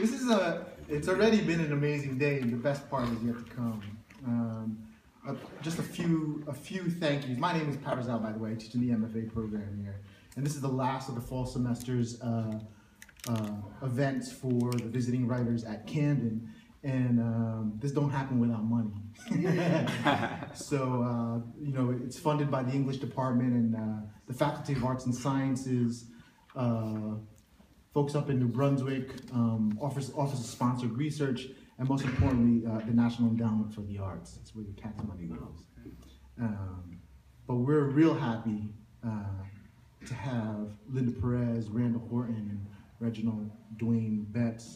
It's already been an amazing day, and the best part is yet to come. Just a few thank yous. My name is Perez, by the way. I teach in the MFA program here, and this is the last of the fall semester's events for the visiting writers at Camden, and this don't happen without money. So it's funded by the English department and the Faculty of Arts and Sciences. Folks up in New Brunswick, Office of Sponsored Research, and most importantly, the National Endowment for the Arts. That's where your tax money goes. But we're real happy to have Linda Perez, Randall, Horton, and Reginald, Dwayne, Betts.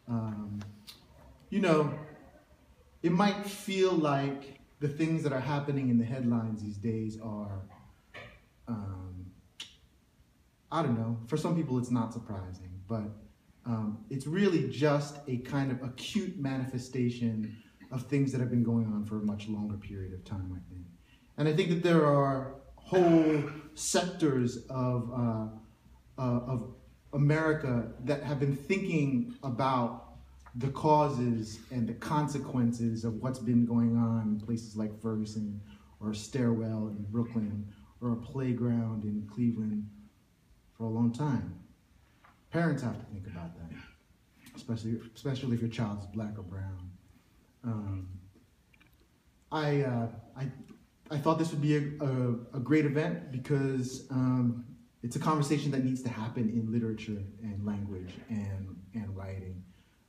It might feel like the things that are happening in the headlines these days are, I don't know, for some people it's not surprising, but it's really just a kind of acute manifestation of things that have been going on for a much longer period of time, I think. And I think that there are whole sectors of America that have been thinking about the causes and the consequences of what's been going on in places like Ferguson, or a stairwell in Brooklyn, or a playground in Cleveland for a long time. Parents have to think about that, especially if your child is black or brown. I thought this would be a great event because it's a conversation that needs to happen in literature and language and writing.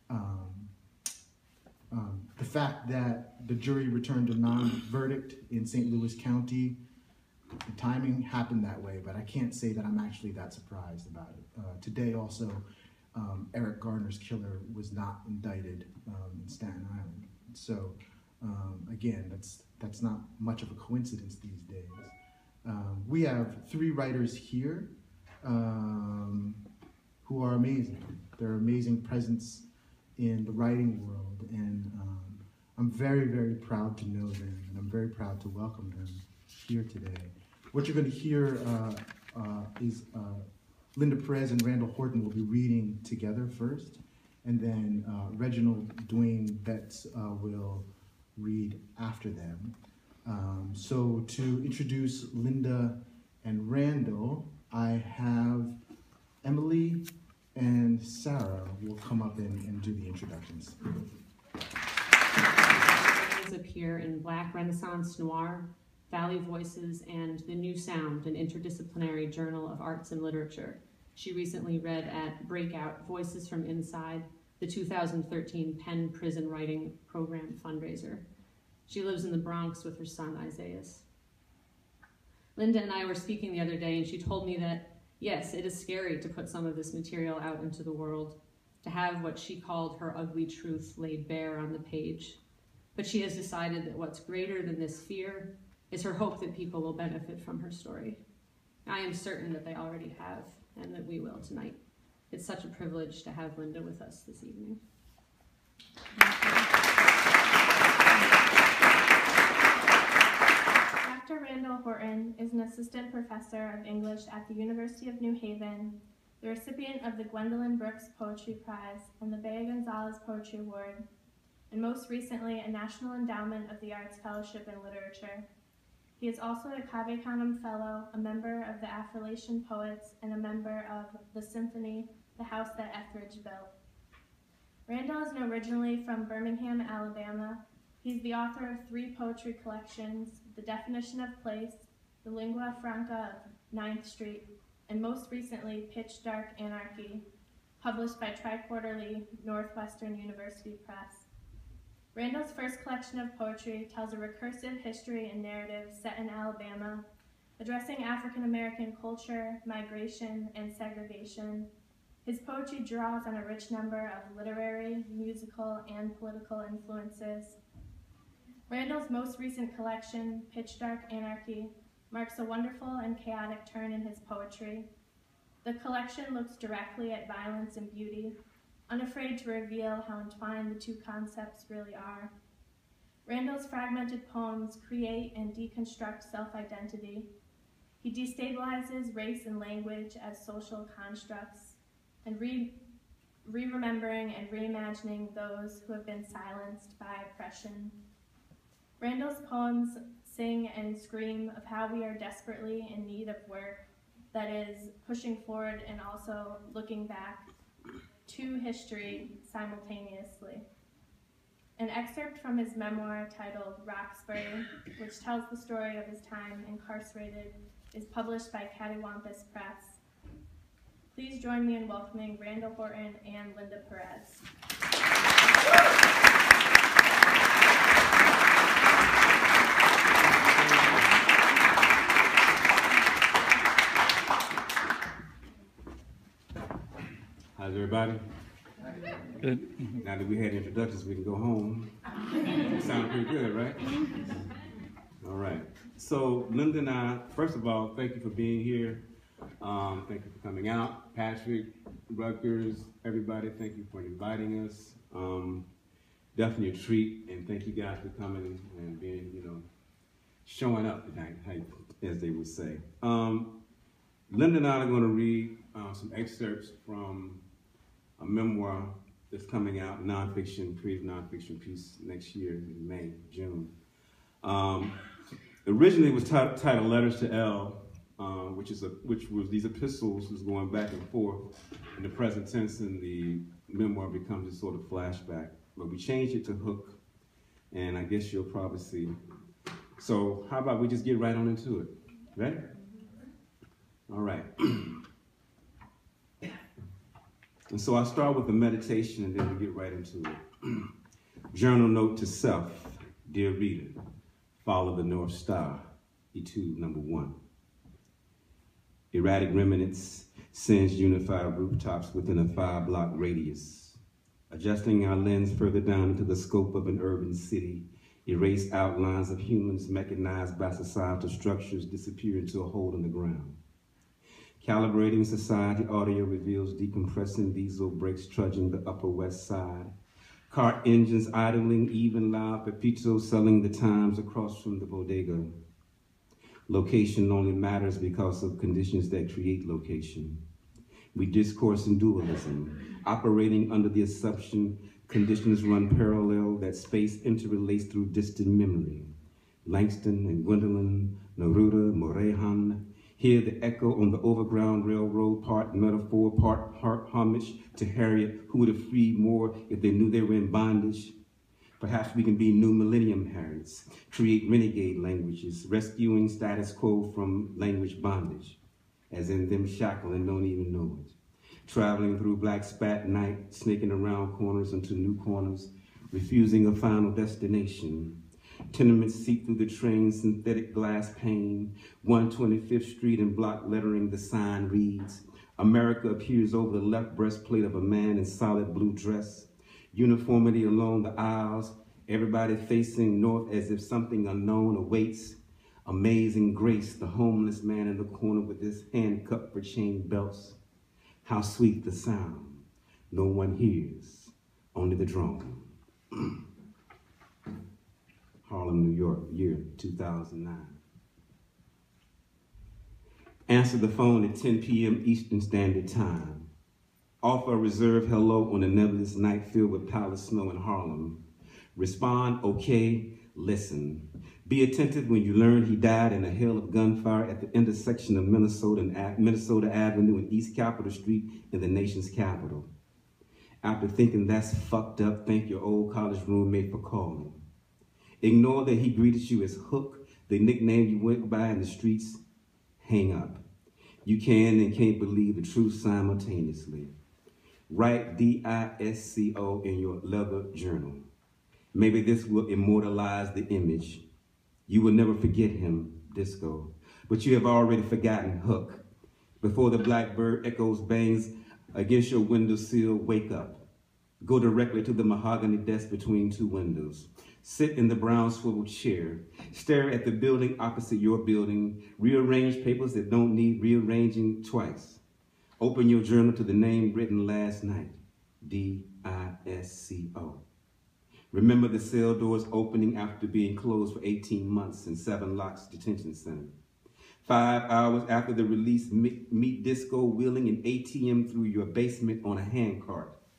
The fact that the jury returned a non-verdict in St. Louis County, the timing happened that way, but I can't say that I'm actually that surprised about it. Today also, Eric Garner's killer was not indicted in Staten Island. So again, that's not much of a coincidence these days. We have 3 writers here who are amazing. They're amazing presence in the writing world, and I'm very, very proud to know them, and I'm very proud to welcome them here today. What you're going to hear is Linda Perez and Randall Horton will be reading together first, and then Reginald, Dwayne, Betts will read after them. So to introduce Linda and Randall, I have Emily and Sarah will come up and do the introductions. Appear in Black Renaissance Noir, Valley Voices, and The New Sound, an interdisciplinary journal of arts and literature. She recently read at Breakout, Voices from Inside, the 2013 Penn Prison Writing Program fundraiser. She lives in the Bronx with her son, Isaias. Linda and I were speaking the other day, and she told me that, yes, it is scary to put some of this material out into the world, to have what she called her ugly truth laid bare on the page. But she has decided that what's greater than this fear is her hope that people will benefit from her story. I am certain that they already have, and that we will tonight. It's such a privilege to have Linda with us this evening. Dr. Randall Horton is an assistant professor of English at the University of New Haven, the recipient of the Gwendolyn Brooks Poetry Prize and the Bea Gonzalez Poetry Award, and most recently a National Endowment of the Arts Fellowship in Literature. He is also a Cave Canem Fellow, a member of the Affrilacian Poets, and a member of the symphony, The House That Etheridge Built. Randall is originally from Birmingham, Alabama. He's the author of 3 poetry collections, The Definition of Place, The Lingua Franca of 9th Street, and most recently, Pitch Dark Anarchy, published by Tri-Quarterly Northwestern University Press. Randall's first collection of poetry tells a recursive history and narrative set in Alabama, addressing African American culture, migration, and segregation. His poetry draws on a rich number of literary, musical, and political influences. Randall's most recent collection, Pitch Dark Anarchy, marks a wonderful and chaotic turn in his poetry. The collection looks directly at violence and beauty, unafraid to reveal how entwined the 2 concepts really are. Randall's fragmented poems create and deconstruct self-identity. He destabilizes race and language as social constructs and re-remembering and reimagining those who have been silenced by oppression. Randall's poems sing and scream of how we are desperately in need of work that is pushing forward and also looking back to history simultaneously. An excerpt from his memoir titled Roxbury, which tells the story of his time incarcerated, is published by Cattywampus Press. Please join me in welcoming Randall Horton and Linda Perez. How's everybody? Good. Now that we had introductions, we can go home. Sound pretty good, right? All right. So Linda and I, first of all, thank you for being here. Thank you for coming out. Patrick, Rutgers, everybody, thank you for inviting us. Definitely a treat, and thank you guys for coming and being, showing up tonight, as they would say. Linda and I are going to read some excerpts from a memoir that's coming out, creative nonfiction piece next year in May, June. Originally it was titled Letters to L, which was these epistles was going back and forth in the present tense, and the memoir becomes a sort of flashback. But we changed it to Hook, and I guess you'll probably see. So how about we just get right on into it? Ready? All right. And so I'll start with a meditation and then we get right into it. Journal note to self, dear reader, follow the North Star, Etude number 1. Erratic remnants, singed unified rooftops within a 5-block radius. Adjusting our lens further down into the scope of an urban city, erase outlines of humans mechanized by societal structures disappear into a hole in the ground. Calibrating society audio reveals decompressing diesel brakes trudging the Upper West Side. Cart engines idling, even loud Pepito selling the Times across from the bodega. Location only matters because of conditions that create location. We discourse in dualism, operating under the assumption conditions run parallel, that space interrelates through distant memory. Langston and Gwendolyn, Neruda, Morehan, hear the echo on the overground railroad, part metaphor, part homage to Harriet, who would have freed more if they knew they were in bondage. Perhaps we can be new millennium Harriets, create renegade languages, rescuing status quo from language bondage, as in them shackled and don't even know it. Traveling through black spat night, snaking around corners into new corners, refusing a final destination. Tenements seep through the train, synthetic glass pane. 125th Street in block lettering, the sign reads, America appears over the left breastplate of a man in solid blue dress. Uniformity along the aisles, everybody facing north as if something unknown awaits. Amazing grace, the homeless man in the corner with his hand cupped for chain belts. How sweet the sound, no one hears, only the drone. Harlem, New York, year 2009. Answer the phone at 10 p.m. Eastern Standard Time. Offer a reserved hello on a nebulous night filled with palace snow in Harlem. Respond, okay, listen. Be attentive when you learn he died in a hail of gunfire at the intersection of Minnesota Avenue and East Capitol Street in the nation's capital. After thinking that's fucked up, thank your old college roommate for calling. Ignore that he greeted you as Hook, the nickname you went by in the streets. Hang up. You can and can't believe the truth simultaneously. Write DISCO in your leather journal. Maybe this will immortalize the image. You will never forget him, Disco, but you have already forgotten Hook. Before the blackbird echoes bangs against your windowsill, wake up. Go directly to the mahogany desk between two windows. Sit in the brown swivel chair. Stare at the building opposite your building. Rearrange papers that don't need rearranging twice. Open your journal to the name written last night, DISCO. Remember the cell doors opening after being closed for 18 months in 7 Locks Detention Center. 5 hours after the release, meet Disco wheeling an ATM through your basement on a handcart.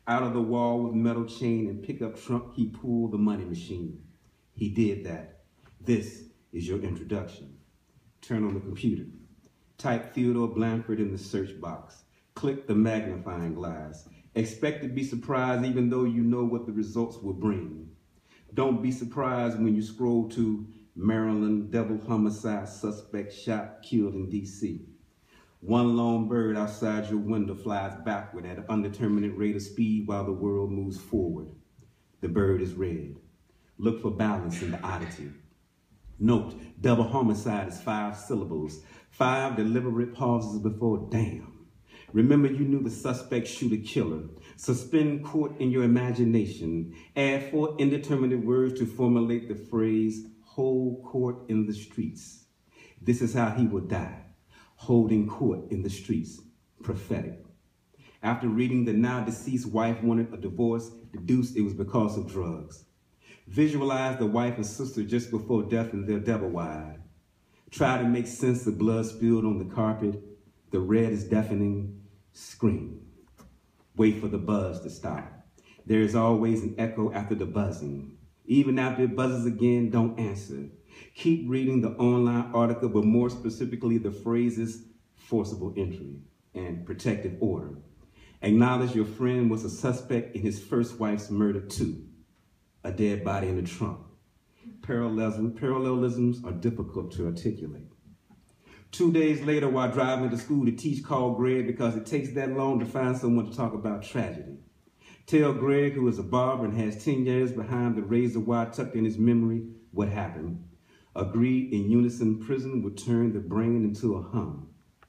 Out of the wall with metal chain and pickup trunk, he pulled the money machine. He did that. This is your introduction. Turn on the computer. Type Theodore Blanford in the search box. Click the magnifying glass. Expect to be surprised even though you know what the results will bring. Don't be surprised when you scroll to Maryland double homicide suspect shot, killed in D.C. One lone bird outside your window flies backward at an undetermined rate of speed while the world moves forward. The bird is red. Look for balance in the oddity. Note, double homicide is 5 syllables, 5 deliberate pauses before damn. Remember you knew the suspect shoot a killer. Suspend court in your imagination. Add 4 indeterminate words to formulate the phrase, hold court in the streets. This is how he will die. Holding court in the streets. Prophetic. After reading the now deceased wife wanted a divorce, deduced it was because of drugs. Visualize the wife and sister just before death and they're double-wide. Try to make sense of blood spilled on the carpet. The red is deafening. Scream. Wait for the buzz to stop. There is always an echo after the buzzing. Even after it buzzes again, don't answer. Keep reading the online article, but more specifically the phrases forcible entry and protective order. Acknowledge your friend was a suspect in his first wife's murder too. A dead body in the trunk. Parallelisms are difficult to articulate. 2 days later, while driving to school, the teacher called Greg because it takes that long to find someone to talk about tragedy. Tell Greg, who is a barber and has 10 years behind the razor wire tucked in his memory, what happened. Agree in unison, prison would turn the brain into a hum.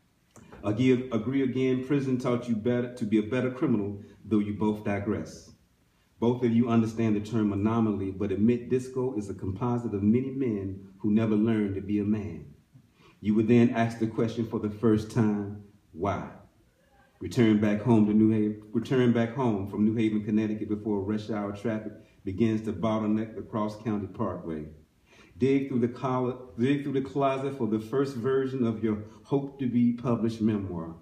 Agree again, prison taught you better to be a better criminal, though you both digress. Both of you understand the term anomaly, but admit disco is a composite of many men who never learned to be a man. You would then ask the question for the first time, why? Return back home from New Haven, Connecticut before rush hour traffic begins to bottleneck the cross-county parkway. Dig through the closet for the first version of your hope-to-be published memoir.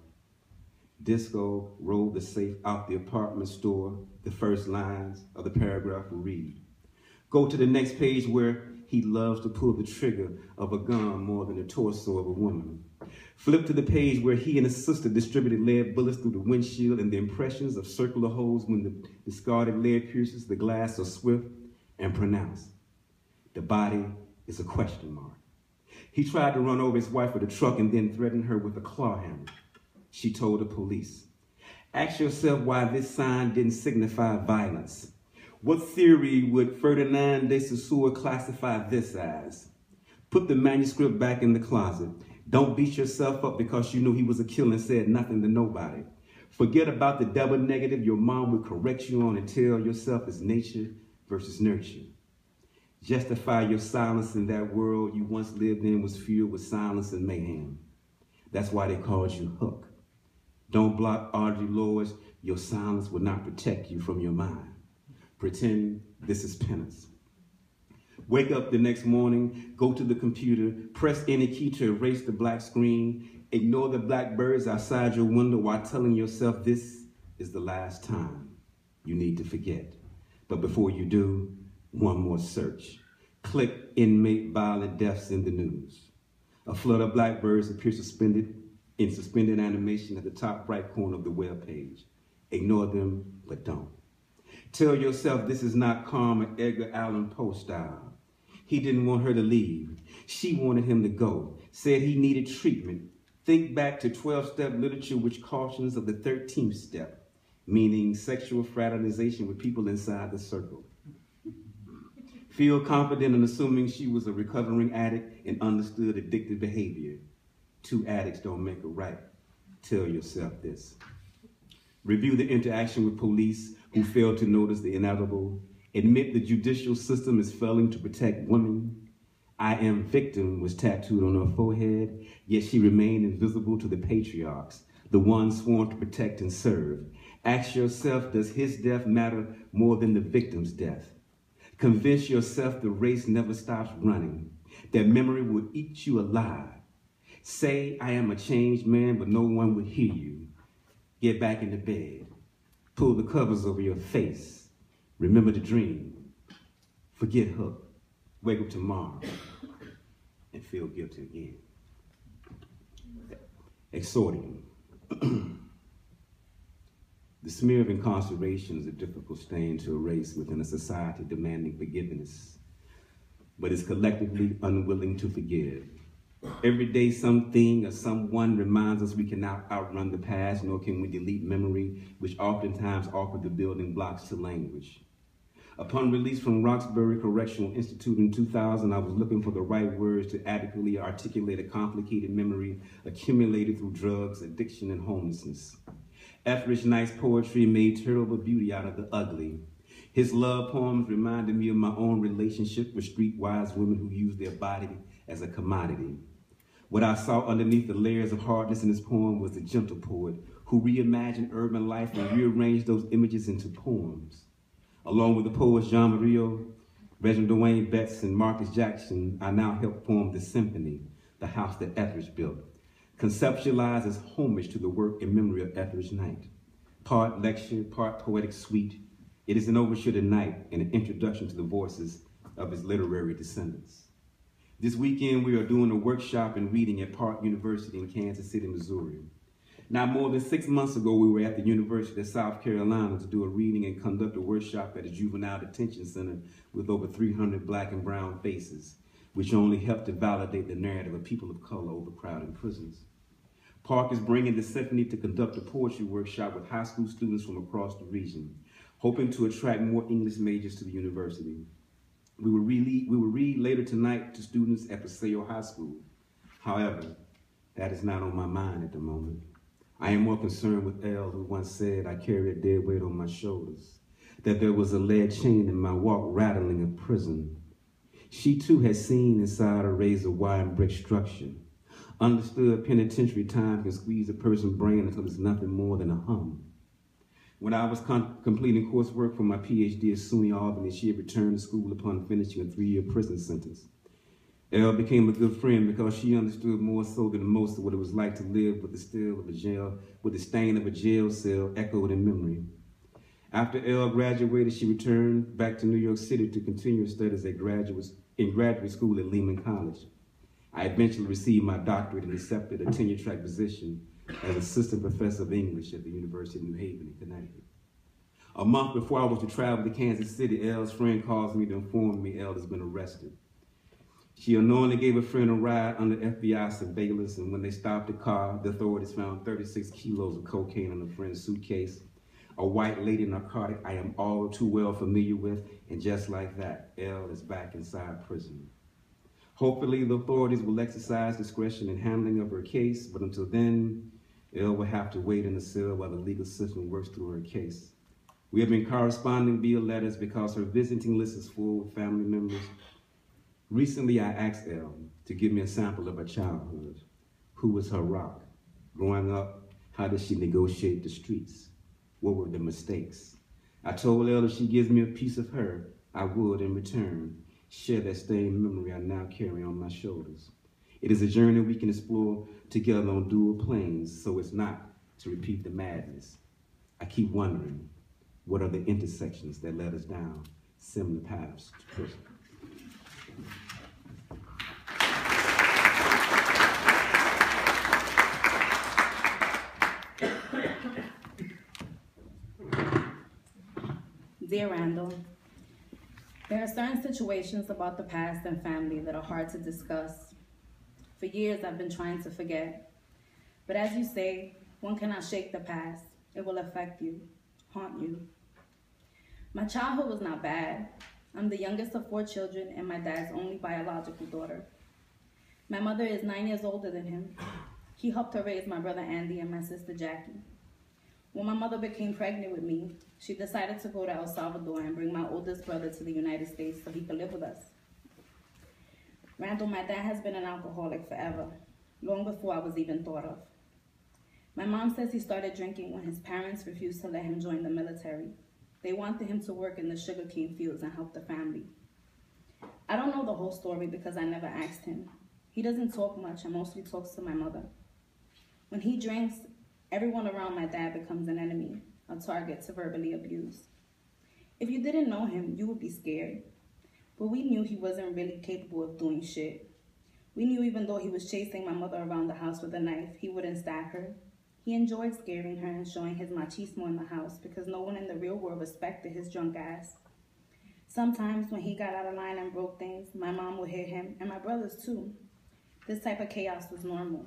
Disco rolled the safe out the apartment store. The first lines of the paragraph will read. Go to the next page where he loves to pull the trigger of a gun more than the torso of a woman. Flip to the page where he and his sister distributed lead bullets through the windshield, and the impressions of circular holes when the discarded lead pierces the glass are swift and pronounced. The body is a question mark. He tried to run over his wife with a truck and then threatened her with a claw hammer. She told the police. Ask yourself why this sign didn't signify violence. What theory would Ferdinand de Saussure classify this as? Put the manuscript back in the closet. Don't beat yourself up because you knew he was a killer and said nothing to nobody. Forget about the double negative your mom would correct you on and tell yourself it's nature versus nurture. Justify your silence in that world you once lived in was filled with silence and mayhem. That's why they called you Hook. Don't block Audre Lorde's, your silence will not protect you from your mind. Pretend this is penance. Wake up the next morning, go to the computer, press any key to erase the black screen, ignore the black birds outside your window while telling yourself this is the last time you need to forget. But before you do, one more search. Click inmate violent deaths in the news. A flood of blackbirds appear suspended animation at the top right corner of the web page. Ignore them, but don't. Tell yourself this is not Carmen Edgar Allan Poe style. He didn't want her to leave. She wanted him to go, said he needed treatment. Think back to 12-step literature which cautions of the 13th step, meaning sexual fraternization with people inside the circle. Feel confident in assuming she was a recovering addict and understood addictive behavior. 2 addicts don't make a right. Tell yourself this. Review the interaction with police who failed to notice the inevitable. Admit the judicial system is failing to protect women. I am victim was tattooed on her forehead, yet she remained invisible to the patriarchs, the ones sworn to protect and serve. Ask yourself, does his death matter more than the victim's death? Convince yourself the race never stops running, that memory will eat you alive. Say, I am a changed man, but no one would hear you. Get back into bed. Pull the covers over your face. Remember the dream. Forget her. Wake up tomorrow and feel guilty again. Exordium. The smear of incarceration is a difficult stain to erase within a society demanding forgiveness, but is collectively unwilling to forgive. Every day something or someone reminds us we cannot outrun the past, nor can we delete memory, which oftentimes offer the building blocks to language. Upon release from Roxbury Correctional Institute in 2000, I was looking for the right words to adequately articulate a complicated memory accumulated through drugs, addiction, and homelessness. Etheridge Knight's poetry made terrible beauty out of the ugly. His love poems reminded me of my own relationship with streetwise women who use their body as a commodity. What I saw underneath the layers of hardness in his poem was the gentle poet who reimagined urban life and rearranged those images into poems. Along with the poets John Murillo, Reginald Dwayne Betts, and Marcus Jackson, I now help form the symphony, the house that Etheridge built, conceptualized as homage to the work and memory of Etheridge Knight. Part lecture, part poetic suite, it is an overture to Knight and an introduction to the voices of his literary descendants. This weekend, we are doing a workshop and reading at Park University in Kansas City, Missouri. Now, more than 6 months ago, we were at the University of South Carolina to do a reading and conduct a workshop at a juvenile detention center with over 300 Black and brown faces, which only helped to validate the narrative of people of color overcrowding prisons. Park is bringing the symphony to conduct a poetry workshop with high school students from across the region, hoping to attract more English majors to the university. We will read later tonight to students at Paseo High School. However, that is not on my mind at the moment. I am more concerned with Elle, who once said I carry a dead weight on my shoulders, that there was a lead chain in my walk rattling of prison. She too had seen inside a razor wire and brick structure, understood penitentiary time can squeeze a person's brain until it's nothing more than a hum. When I was completing coursework for my PhD at SUNY Albany, she had returned to school upon finishing a 3-year prison sentence. Elle became a good friend because she understood more so than most of what it was like to live with the stain of a jail cell echoed in memory. After Elle graduated, she returned back to New York City to continue her studies in graduate school at Lehman College. I eventually received my doctorate and accepted a tenure-track position as assistant professor of English at the University of New Haven in Connecticut. A month before I was to travel to Kansas City, Elle's friend calls me to inform me Elle has been arrested. She unknowingly gave a friend a ride under FBI surveillance, and when they stopped the car, the authorities found 36 kilos of cocaine in a friend's suitcase, a white lady narcotic I am all too well familiar with, and just like that, Elle is back inside prison. Hopefully, the authorities will exercise discretion in handling of her case, but until then, Elle will have to wait in the cell while the legal system works through her case. We have been corresponding via letters because her visiting list is full with family members. Recently, I asked Elle to give me a sample of her childhood. Who was her rock? Growing up, how did she negotiate the streets? What were the mistakes? I told Elle if she gives me a piece of her, I would, in return, share that stained memory I now carry on my shoulders. It is a journey we can explore together on dual planes, so it's not to repeat the madness. I keep wondering, what are the intersections that led us down similar paths to prison? Dear Randall, there are certain situations about the past and family that are hard to discuss. For years, I've been trying to forget. But as you say, one cannot shake the past. It will affect you, haunt you. My childhood was not bad. I'm the youngest of 4 children and my dad's only biological daughter. My mother is 9 years older than him. He helped her raise my brother Andy and my sister Jackie. When my mother became pregnant with me, she decided to go to El Salvador and bring my oldest brother to the United States so he could live with us. Randall, my dad has been an alcoholic forever, long before I was even thought of. My mom says he started drinking when his parents refused to let him join the military. They wanted him to work in the sugarcane fields and help the family. I don't know the whole story because I never asked him. He doesn't talk much and mostly talks to my mother. When he drinks, everyone around my dad becomes an enemy, a target to verbally abuse. If you didn't know him, you would be scared. But we knew he wasn't really capable of doing shit. We knew even though he was chasing my mother around the house with a knife, he wouldn't stab her. He enjoyed scaring her and showing his machismo in the house because no one in the real world respected his drunk ass. Sometimes when he got out of line and broke things, my mom would hit him, and my brothers too. This type of chaos was normal.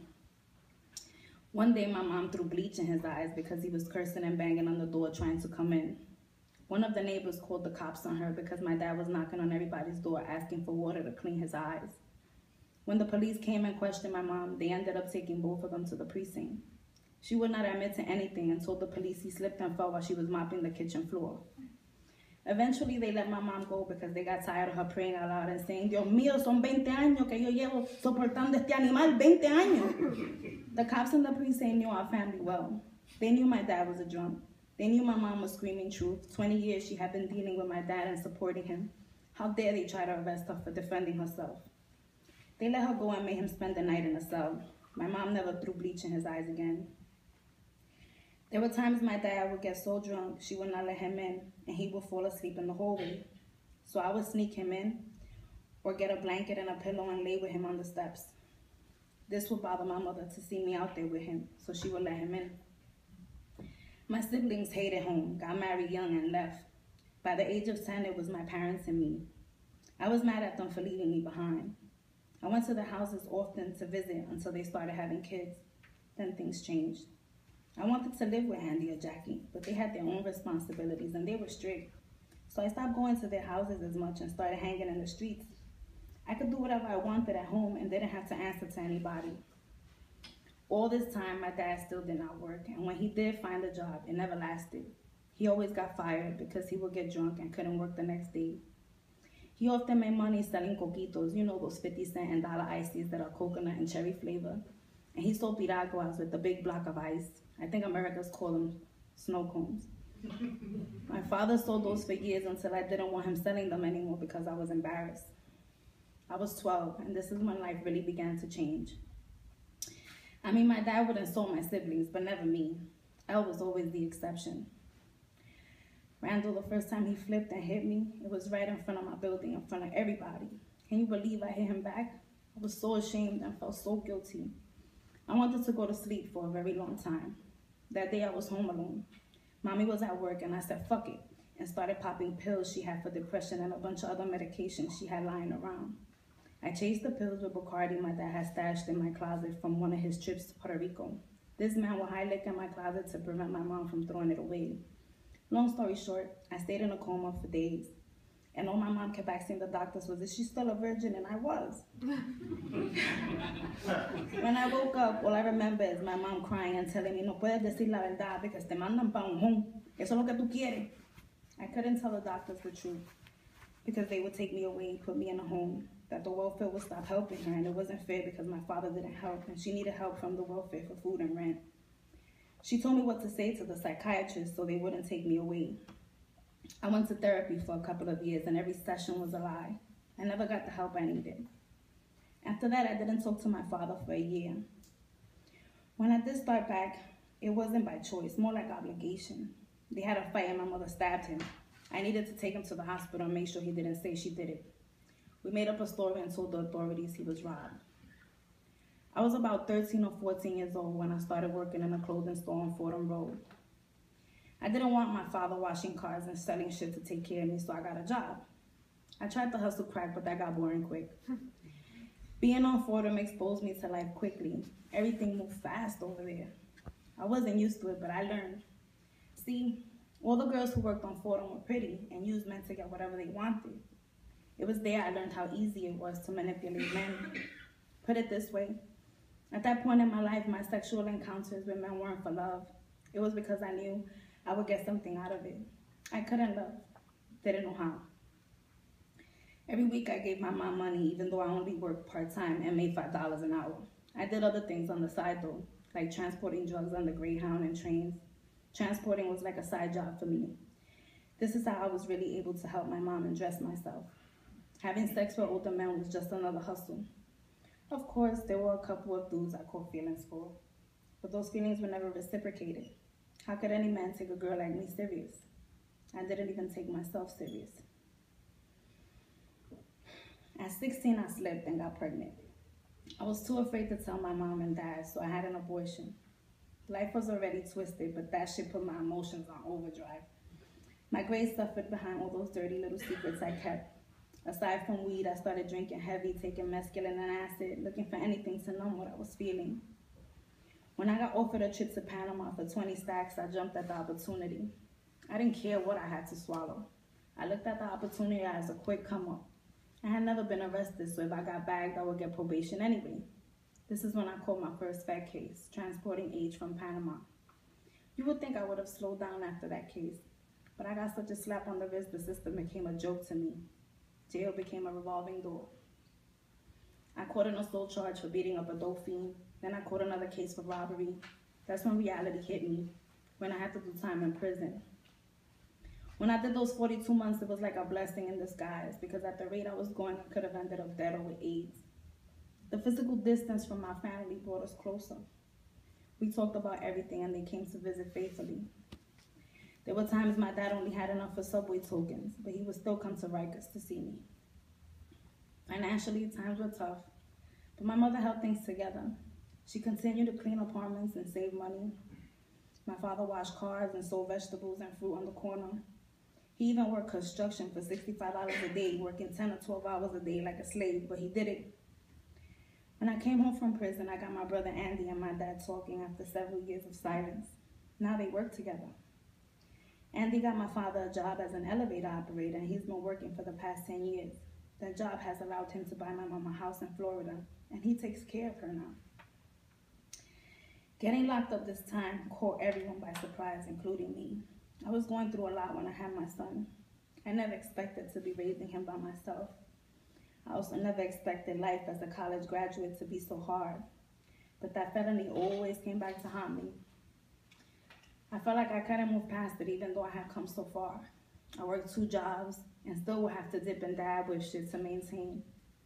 One day my mom threw bleach in his eyes because he was cursing and banging on the door trying to come in. One of the neighbors called the cops on her because my dad was knocking on everybody's door asking for water to clean his eyes. When the police came and questioned my mom, they ended up taking both of them to the precinct. She would not admit to anything and told the police he slipped and fell while she was mopping the kitchen floor. Eventually, they let my mom go because they got tired of her praying out loud and saying, Dios mío, son 20 años que yo llevo soportando este animal, 20 años. The cops in the precinct knew our family well. They knew my dad was a drunk. They knew my mom was screaming truth. 20 years she had been dealing with my dad and supporting him. How dare they try to arrest her for defending herself? They let her go and made him spend the night in a cell. My mom never threw bleach in his eyes again. There were times my dad would get so drunk, she would not let him in, and he would fall asleep in the hallway. So I would sneak him in, or get a blanket and a pillow and lay with him on the steps. This would bother my mother to see me out there with him, so she would let him in. My siblings hated home, got married young and left. By the age of 10, it was my parents and me. I was mad at them for leaving me behind. I went to the houses often to visit until they started having kids. Then things changed. I wanted to live with Andy or Jackie, but they had their own responsibilities and they were strict. So I stopped going to their houses as much and started hanging in the streets. I could do whatever I wanted at home and didn't have to answer to anybody. All this time, my dad still did not work, and when he did find a job, it never lasted. He always got fired because he would get drunk and couldn't work the next day. He often made money selling coquitos, you know, those 50-cent and dollar ices that are coconut and cherry flavor. And he sold piraguas with the big block of ice. I think Americans call them snow cones. My father sold those for years until I didn't want him selling them anymore because I was embarrassed. I was 12, and this is when life really began to change. I mean, my dad would insult my siblings, but never me. Elle was always the exception. Randall, the first time he flipped and hit me, it was right in front of my building, in front of everybody. Can you believe I hit him back? I was so ashamed and felt so guilty. I wanted to go to sleep for a very long time. That day I was home alone. Mommy was at work and I said, fuck it, and started popping pills she had for depression and a bunch of other medications she had lying around. I chased the pills with Bacardi my dad had stashed in my closet from one of his trips to Puerto Rico. This man would hide liquor in my closet to prevent my mom from throwing it away. Long story short, I stayed in a coma for days. And all my mom kept asking the doctors was, is she still a virgin? And I was. When I woke up, all I remember is my mom crying and telling me, no puedes decir la verdad because te mandan pa un home. Eso es lo que tú quieres. I couldn't tell the doctors the truth because they would take me away and put me in a home, that the welfare would stop helping her, and it wasn't fair because my father didn't help, and she needed help from the welfare for food and rent. She told me what to say to the psychiatrist so they wouldn't take me away. I went to therapy for a couple of years, and every session was a lie. I never got the help I needed. After that, I didn't talk to my father for a year. When I did start back, it wasn't by choice, more like obligation. They had a fight and my mother stabbed him. I needed to take him to the hospital and make sure he didn't say she did it. We made up a story and told the authorities he was robbed. I was about 13 or 14 years old when I started working in a clothing store on Horton Road. I didn't want my father washing cars and selling shit to take care of me, so I got a job. I tried to hustle crack, but that got boring quick. Being on Fordham exposed me to life quickly. Everything moved fast over there. I wasn't used to it, but I learned. See, all the girls who worked on Fordham were pretty and used men to get whatever they wanted. It was there I learned how easy it was to manipulate men. Put it this way, at that point in my life, my sexual encounters with men weren't for love. It was because I knew I would get something out of it. I couldn't love, didn't know how. Every week I gave my mom money, even though I only worked part-time and made $5 an hour. I did other things on the side though, like transporting drugs on the Greyhound and trains. Transporting was like a side job for me. This is how I was really able to help my mom and dress myself. Having sex with older men was just another hustle. Of course, there were a couple of dudes I caught feelings for, but those feelings were never reciprocated. How could any man take a girl like me serious? I didn't even take myself serious. At 16, I slipped and got pregnant. I was too afraid to tell my mom and dad, so I had an abortion. Life was already twisted, but that shit put my emotions on overdrive. My grades suffered behind all those dirty little secrets I kept. Aside from weed, I started drinking heavy, taking mescaline and acid, looking for anything to numb what I was feeling. When I got offered a trip to Panama for 20 stacks, I jumped at the opportunity. I didn't care what I had to swallow. I looked at the opportunity as a quick come up. I had never been arrested, so if I got bagged, I would get probation anyway. This is when I caught my first fat case, transporting age from Panama. You would think I would have slowed down after that case, but I got such a slap on the wrist, the system became a joke to me. Jail became a revolving door. I caught an assault charge for beating up a dope fiend. Then I caught another case for robbery. That's when reality hit me, when I had to do time in prison. When I did those 42 months, it was like a blessing in disguise, because at the rate I was going, I could have ended up dead or with AIDS. The physical distance from my family brought us closer. We talked about everything, and they came to visit faithfully. There were times my dad only had enough for subway tokens, but he would still come to Rikers to see me. Financially, times were tough, but my mother held things together. She continued to clean apartments and save money. My father washed cars and sold vegetables and fruit on the corner. He even worked construction for $65 a day, working 10 or 12 hours a day like a slave, but he did it. When I came home from prison, I got my brother Andy and my dad talking after several years of silence. Now they work together. Andy got my father a job as an elevator operator, and he's been working for the past 10 years. That job has allowed him to buy my mama a house in Florida, and he takes care of her now. Getting locked up this time caught everyone by surprise, including me. I was going through a lot when I had my son. I never expected to be raising him by myself. I also never expected life as a college graduate to be so hard. But that felony always came back to haunt me. I felt like I couldn't move past it even though I had come so far. I worked 2 jobs and still would have to dip and dab with shit to maintain.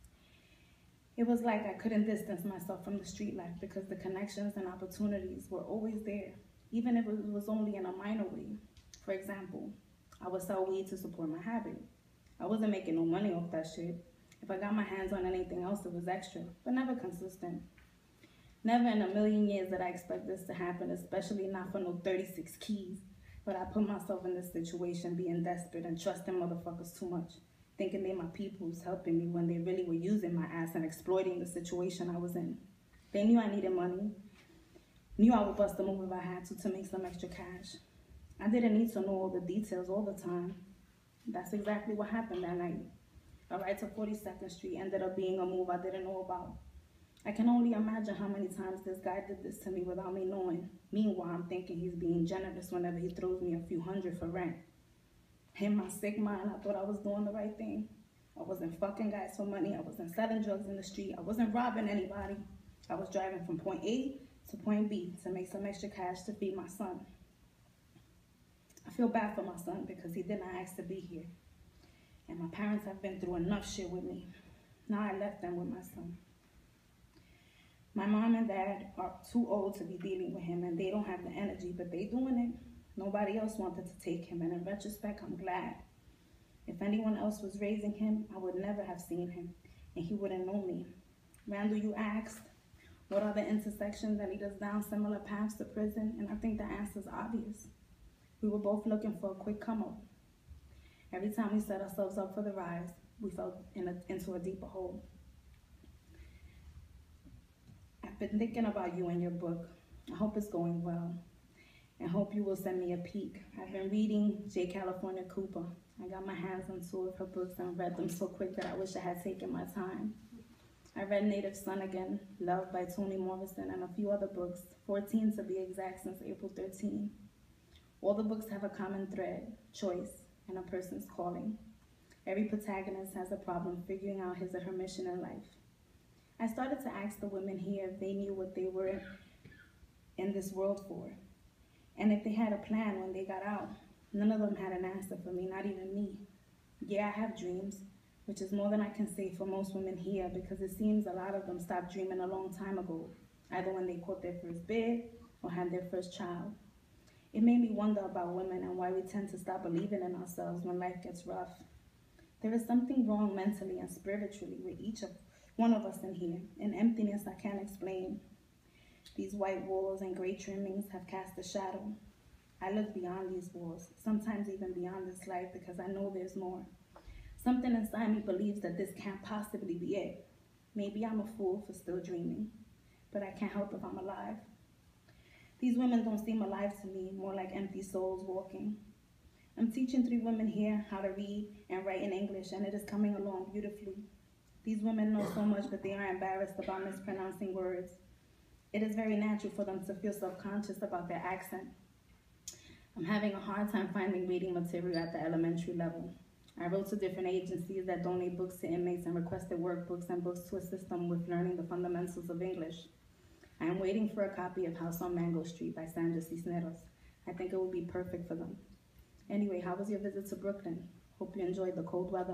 It was like I couldn't distance myself from the street life because the connections and opportunities were always there, even if it was only in a minor way. For example, I would sell weed to support my habit. I wasn't making no money off that shit. If I got my hands on anything else, it was extra, but never consistent. Never in a million years did I expect this to happen, especially not for no 36 keys. But I put myself in this situation being desperate and trusting motherfuckers too much, thinking they my peoples helping me when they really were using my ass and exploiting the situation I was in. They knew I needed money, knew I would bust a move if I had to make some extra cash. I didn't need to know all the details all the time. That's exactly what happened that night. A ride to 42nd Street ended up being a move I didn't know about. I can only imagine how many times this guy did this to me without me knowing. Meanwhile, I'm thinking he's being generous whenever he throws me a few hundred for rent. In my sick mind, I thought I was doing the right thing. I wasn't fucking guys for money. I wasn't selling drugs in the street. I wasn't robbing anybody. I was driving from point A to point B to make some extra cash to feed my son. I feel bad for my son because he did not ask to be here. And my parents have been through enough shit with me. Now I left them with my son. My mom and dad are too old to be dealing with him, and they don't have the energy, but they doing it. Nobody else wanted to take him, and in retrospect, I'm glad. If anyone else was raising him, I would never have seen him, and he wouldn't know me. Randall, you asked, what are the intersections that lead us down similar paths to prison? And I think the answer's obvious. We were both looking for a quick come-up. Every time we set ourselves up for the rise, we fell into a deeper hole. I've been thinking about you and your book. I hope it's going well, and hope you will send me a peek. I've been reading J. California Cooper. I got my hands on 2 of her books and read them so quick that I wish I had taken my time. I read Native Son again, Love by Toni Morrison, and a few other books, 14 to be exact, since April 13. All the books have a common thread, choice, and a person's calling. Every protagonist has a problem figuring out his or her mission in life. I started to ask the women here if they knew what they were in this world for, and if they had a plan when they got out. None of them had an answer for me, not even me. Yeah, I have dreams, which is more than I can say for most women here, because it seems a lot of them stopped dreaming a long time ago, either when they caught their first bid or had their first child. It made me wonder about women and why we tend to stop believing in ourselves when life gets rough. There is something wrong mentally and spiritually with each of one of us in here, an emptiness I can't explain. These white walls and gray trimmings have cast a shadow. I look beyond these walls, sometimes even beyond this life, because I know there's more. Something inside me believes that this can't possibly be it. Maybe I'm a fool for still dreaming, but I can't help if I'm alive. These women don't seem alive to me, more like empty souls walking. I'm teaching 3 women here how to read and write in English, and it is coming along beautifully. These women know so much, but they are embarrassed about mispronouncing words. It is very natural for them to feel self-conscious about their accent. I'm having a hard time finding reading material at the elementary level. I wrote to different agencies that donate books to inmates and requested workbooks and books to assist them with learning the fundamentals of English. I am waiting for a copy of House on Mango Street by Sandra Cisneros. I think it would be perfect for them. Anyway, how was your visit to Brooklyn? Hope you enjoyed the cold weather.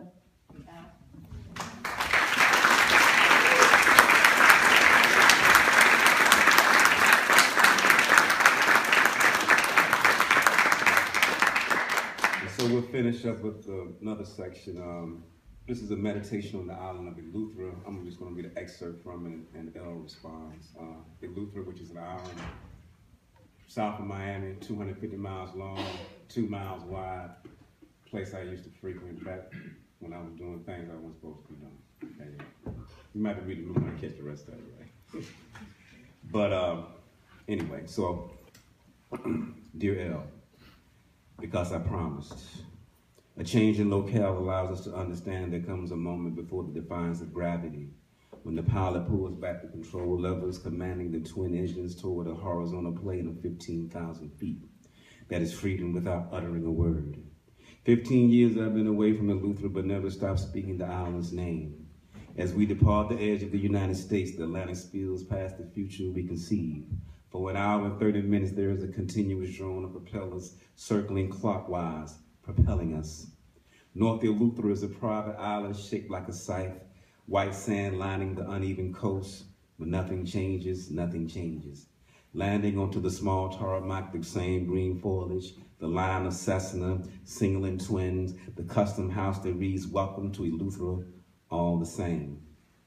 So we'll finish up with another section. This is a meditation on the island of Eleuthera. I'm just going to read an excerpt from it, and Elle responds. Eleuthera, which is an island south of Miami, 250 miles long, 2 miles wide. Place I used to frequent back when I was doing things I wasn't supposed to be doing. Okay. You might be reading the movie and catch the rest of it, right? But anyway, so dear Elle, because I promised. A change in locale allows us to understand there comes a moment before the defiance of gravity, when the pilot pulls back the control levers, commanding the twin engines toward a horizontal plane of 15,000 feet. That is freedom without uttering a word. 15 years I've been away from Eleuthera, but never stopped speaking the island's name. As we depart the edge of the United States, the Atlantic spills past the future we conceive. For 1 hour and 30 minutes, there is a continuous drone of propellers circling clockwise, propelling us. North Eleuthera is a private island shaped like a scythe, white sand lining the uneven coast, but nothing changes, nothing changes. Landing onto the small tarmac, the same green foliage, the line of Cessna, singling twins, the custom house that reads, "Welcome to Eleuthera," all the same.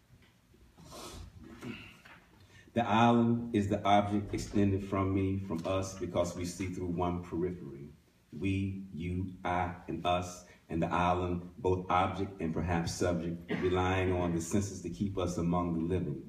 The island is the object extended from me, from us, because we see through one periphery. We, you, I, and us, and the island, both object and perhaps subject, relying on the senses to keep us among the living.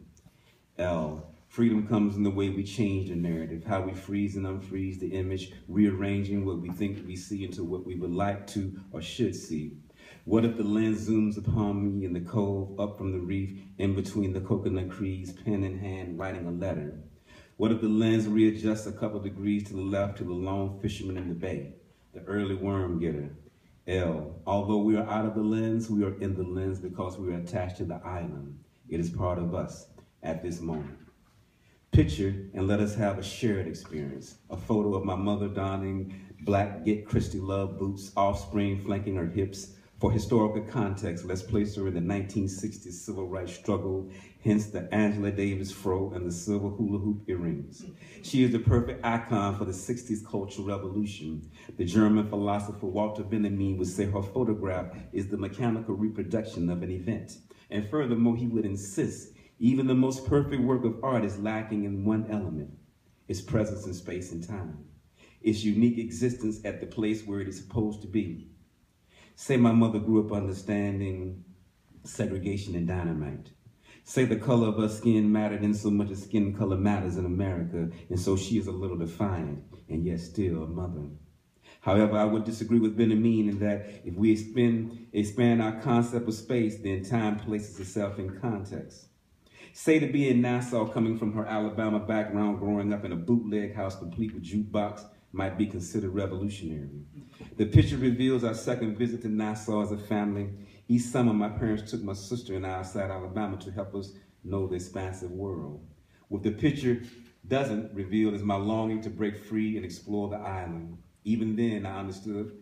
L, freedom comes in the way we change the narrative, how we freeze and unfreeze the image, rearranging what we think we see into what we would like to or should see. What if the lens zooms upon me in the cove, up from the reef, in between the coconut trees, pen in hand, writing a letter? What if the lens readjusts a couple degrees to the left to the lone fisherman in the bay, the early worm getter? L, although we are out of the lens, we are in the lens because we are attached to the island. It is part of us at this moment. Picture and let us have a shared experience. A photo of my mother donning black Get Christy Love boots, offspring flanking her hips. For historical context, let's place her in the 1960s civil rights struggle, hence the Angela Davis fro and the silver hula hoop earrings. She is the perfect icon for the 60s cultural revolution. The German philosopher Walter Benjamin would say her photograph is the mechanical reproduction of an event. And furthermore, he would insist even the most perfect work of art is lacking in one element, its presence in space and time, its unique existence at the place where it is supposed to be. Say my mother grew up understanding segregation and dynamite. Say the color of her skin mattered in so much as skin color matters in America, and so she is a little defiant, and yet still a mother. However, I would disagree with Benjamin in that if we expand our concept of space, then time places itself in context. Say to be in Nassau, coming from her Alabama background, growing up in a bootleg house complete with jukebox, might be considered revolutionary. The picture reveals our second visit to Nassau as a family. Each summer, my parents took my sister and I outside Alabama to help us know the expansive world. What the picture doesn't reveal is my longing to break free and explore the island. Even then, I understood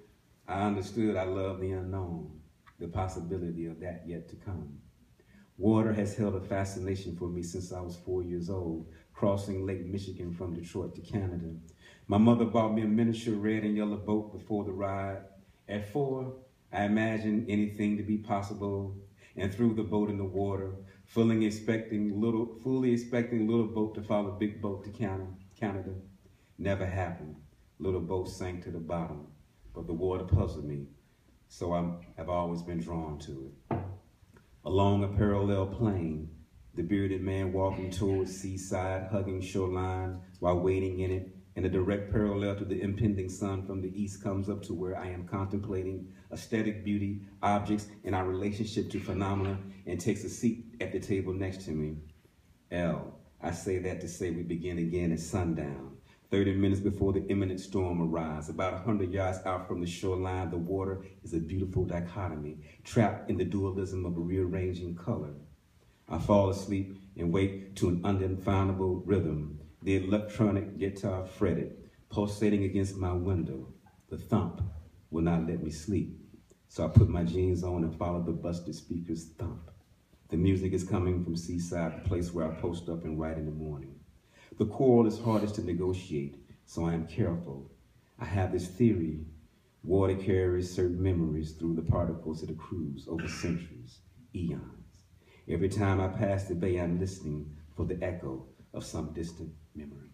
I love the unknown, the possibility of that yet to come. Water has held a fascination for me since I was 4 years old, crossing Lake Michigan from Detroit to Canada. My mother bought me a miniature red and yellow boat before the ride. At 4, I imagined anything to be possible and threw the boat in the water, fully expecting little boat to follow big boat to Canada. Never happened. Little boat sank to the bottom, but the water puzzled me, so I have always been drawn to it. Along a parallel plane, the bearded man walking towards seaside, hugging shoreline while wading in it, and a direct parallel to the impending sun from the east comes up to where I am contemplating aesthetic beauty, objects, and our relationship to phenomena, and takes a seat at the table next to me. I say that to say we begin again at sundown, 30 minutes before the imminent storm arrives. About 100 yards out from the shoreline, the water is a beautiful dichotomy, trapped in the dualism of a rearranging color. I fall asleep and wake to an undefinable rhythm. The electronic guitar fretted, pulsating against my window. The thump will not let me sleep. So I put my jeans on and follow the busted speaker's thump. The music is coming from Seaside, the place where I post up and write in the morning. The quarrel is hardest to negotiate, so I am careful. I have this theory. Water carries certain memories through the particles of the cruise over centuries, eons. Every time I pass the bay, I'm listening for the echo of some distant memory.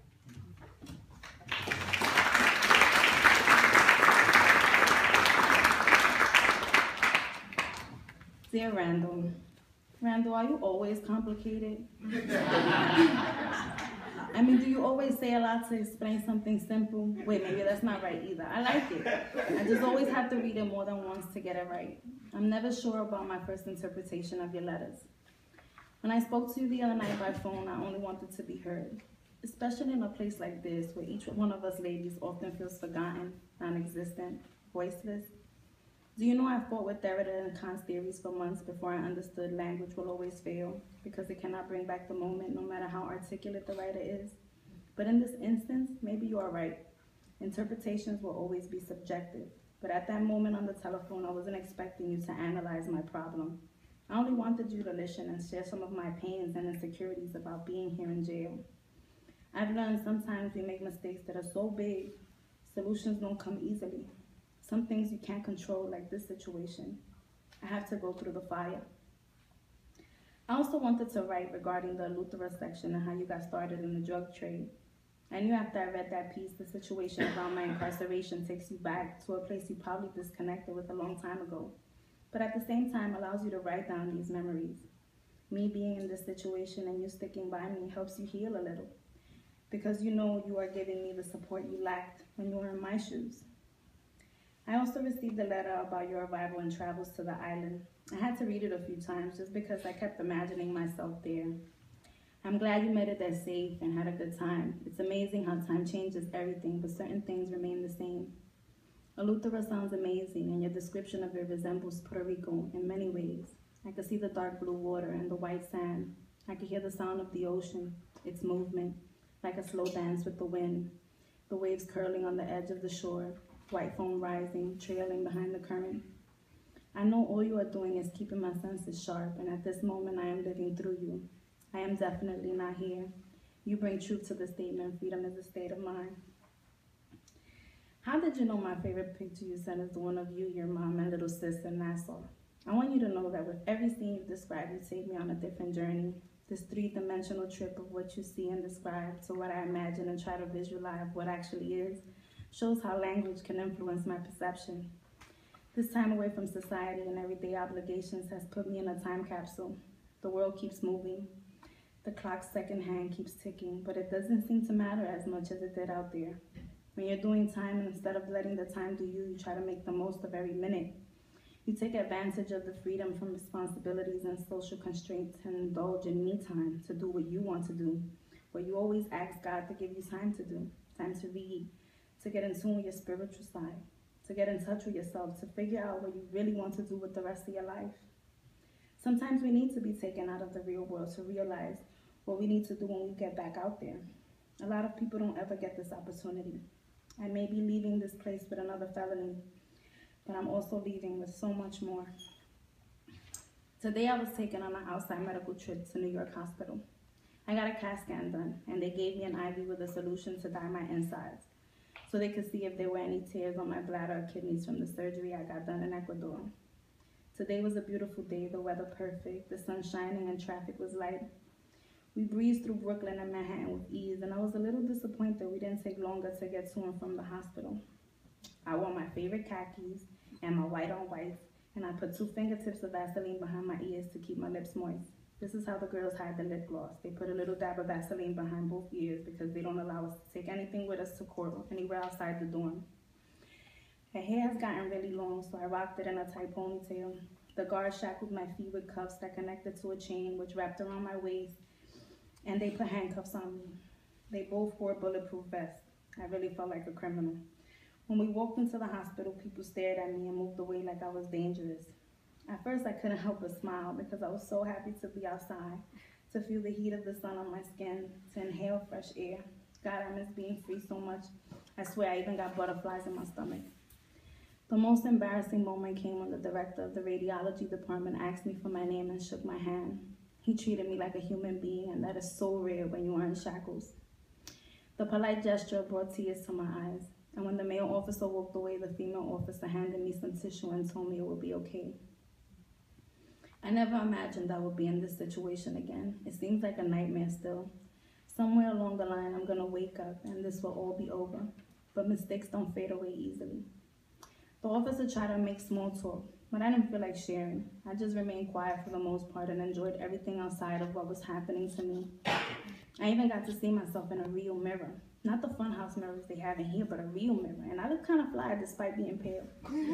Dear Randall, are you always complicated? I mean, do you always say a lot to explain something simple? Wait, maybe that's not right either. I like it. I just always have to read it more than once to get it right. I'm never sure about my first interpretation of your letters. When I spoke to you the other night by phone, I only wanted to be heard, especially in a place like this where each one of us ladies often feels forgotten, non-existent, voiceless. Do you know I fought with Derrida and Kant's theories for months before I understood language will always fail because it cannot bring back the moment no matter how articulate the writer is? But in this instance, maybe you are right. Interpretations will always be subjective. But at that moment on the telephone, I wasn't expecting you to analyze my problem. I only wanted you to listen and share some of my pains and insecurities about being here in jail. I've learned sometimes we make mistakes that are so big, solutions don't come easily. Some things you can't control, like this situation. I have to go through the fire. I also wanted to write regarding the Luther section and how you got started in the drug trade. I knew after I read that piece, the situation around my incarceration takes you back to a place you probably disconnected with a long time ago, but at the same time allows you to write down these memories. Me being in this situation and you sticking by me helps you heal a little, because you know you are giving me the support you lacked when you were in my shoes. I also received a letter about your arrival and travels to the island. I had to read it a few times just because I kept imagining myself there. I'm glad you made it there safe and had a good time. It's amazing how time changes everything, but certain things remain the same. Eleuthera sounds amazing, and your description of it resembles Puerto Rico in many ways. I could see the dark blue water and the white sand. I could hear the sound of the ocean, its movement, like a slow dance with the wind, the waves curling on the edge of the shore, white foam rising, trailing behind the current. I know all you are doing is keeping my senses sharp, and at this moment I am living through you. I am definitely not here. You bring truth to the statement, freedom is a state of mind. How did you know my favorite picture you sent is the one of you, your mom, and little sis in Nassau? I want you to know that with every scene you describe, you take me on a different journey. This three-dimensional trip of what you see and describe to what I imagine and try to visualize what actually is shows how language can influence my perception. This time away from society and everyday obligations has put me in a time capsule. The world keeps moving. The clock's second hand keeps ticking, but it doesn't seem to matter as much as it did out there. When you're doing time, and instead of letting the time do you, you try to make the most of every minute. You take advantage of the freedom from responsibilities and social constraints and indulge in me time to do what you want to do, what you always ask God to give you time to do, time to read, to get in tune with your spiritual side, to get in touch with yourself, to figure out what you really want to do with the rest of your life. Sometimes we need to be taken out of the real world to realize what we need to do when we get back out there. A lot of people don't ever get this opportunity. I may be leaving this place with another felony, but I'm also leaving with so much more. Today I was taken on an outside medical trip to New York Hospital. I got a CAT scan done, and they gave me an IV with a solution to dye my insides, so they could see if there were any tears on my bladder or kidneys from the surgery I got done in Ecuador. Today was a beautiful day, the weather perfect, the sun shining and traffic was light. We breezed through Brooklyn and Manhattan with ease, and I was a little disappointed we didn't take longer to get to and from the hospital. I wore my favorite khakis and my white on whites, and I put 2 fingertips of Vaseline behind my ears to keep my lips moist. This is how the girls hide the lip gloss. They put a little dab of Vaseline behind both ears because they don't allow us to take anything with us to court or anywhere outside the dorm. Her hair has gotten really long, so I rocked it in a tight ponytail. The guards shackled my feet with cuffs that connected to a chain which wrapped around my waist, and they put handcuffs on me. They both wore bulletproof vests. I really felt like a criminal. When we walked into the hospital, people stared at me and moved away like I was dangerous. At first, I couldn't help but smile because I was so happy to be outside, to feel the heat of the sun on my skin, to inhale fresh air. God, I miss being free so much. I swear I even got butterflies in my stomach. The most embarrassing moment came when the director of the radiology department asked me for my name and shook my hand. He treated me like a human being, and that is so rare when you are in shackles. The polite gesture brought tears to my eyes, and when the male officer walked away, the female officer handed me some tissue and told me it would be okay. I never imagined I would be in this situation again. It seems like a nightmare still. Somewhere along the line, I'm gonna wake up and this will all be over. But mistakes don't fade away easily. The officer tried to make small talk, but I didn't feel like sharing. I just remained quiet for the most part and enjoyed everything outside of what was happening to me. I even got to see myself in a real mirror. Not the funhouse mirrors they have in here, but a real mirror. And I look kind of fly despite being pale.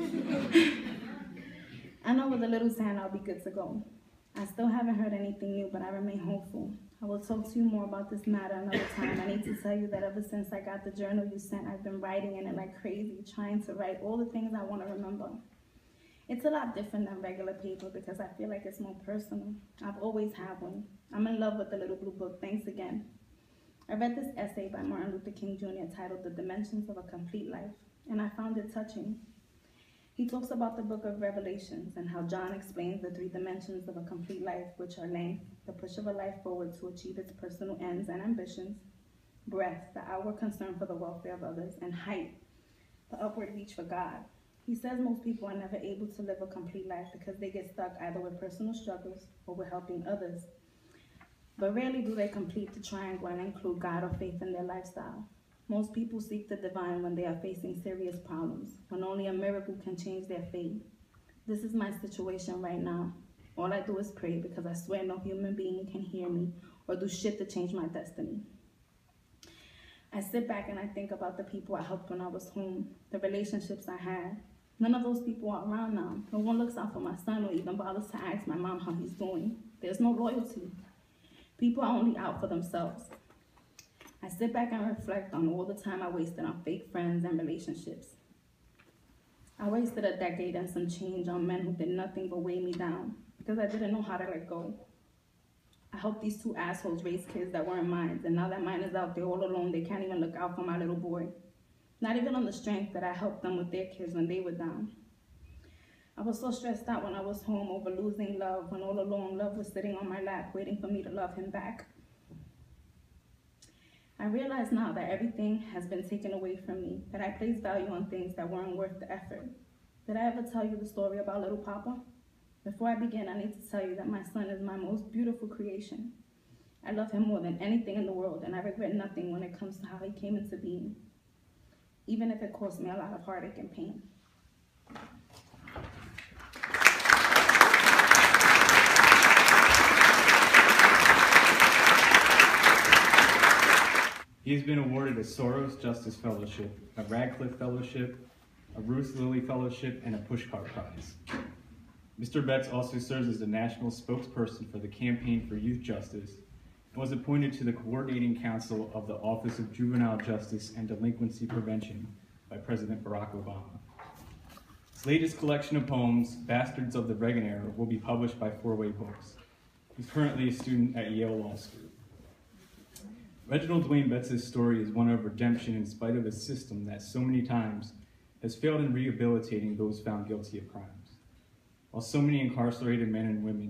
I know with a little sand I'll be good to go. I still haven't heard anything new, but I remain hopeful. I will talk to you more about this matter another time. I need to tell you that ever since I got the journal you sent, I've been writing in it like crazy, trying to write all the things I want to remember. It's a lot different than regular paper because I feel like it's more personal. I've always had one. I'm in love with the little blue book. Thanks again. I read this essay by Martin Luther King Jr. titled The Dimensions of a Complete Life, and I found it touching. He talks about the book of Revelations and how John explains the 3 dimensions of a complete life, which are length, the push of a life forward to achieve its personal ends and ambitions, breadth, the outward concern for the welfare of others, and height, the upward reach for God. He says most people are never able to live a complete life because they get stuck either with personal struggles or with helping others. But rarely do they complete the triangle and include God or faith in their lifestyle. Most people seek the divine when they are facing serious problems, when only a miracle can change their fate. This is my situation right now. All I do is pray because I swear no human being can hear me or do shit to change my destiny. I sit back and I think about the people I helped when I was home, the relationships I had. None of those people are around now. No one looks out for my son or even bothers to ask my mom how he's doing. There's no loyalty. People are only out for themselves. I sit back and reflect on all the time I wasted on fake friends and relationships. I wasted a decade and some change on men who did nothing but weigh me down because I didn't know how to let go. I helped these 2 assholes raise kids that weren't mine, and now that mine is out there all alone, they can't even look out for my little boy. Not even on the strength that I helped them with their kids when they were down. I was so stressed out when I was home over losing love, when all along love was sitting on my lap waiting for me to love him back. I realize now that everything has been taken away from me, that I place value on things that weren't worth the effort. Did I ever tell you the story about little Papa? Before I begin, I need to tell you that my son is my most beautiful creation. I love him more than anything in the world, and I regret nothing when it comes to how he came into being, even if it cost me a lot of heartache and pain. He has been awarded a Soros Justice Fellowship, a Radcliffe Fellowship, a Ruth Lilly Fellowship, and a Pushcart Prize. Mr. Betts also serves as the national spokesperson for the Campaign for Youth Justice and was appointed to the Coordinating Council of the Office of Juvenile Justice and Delinquency Prevention by President Barack Obama. His latest collection of poems, Bastards of the Reagan Era, will be published by Four Way Books. He's currently a student at Yale Law School. Reginald Dwayne Betts' story is one of redemption in spite of a system that so many times has failed in rehabilitating those found guilty of crimes. While so many incarcerated men and women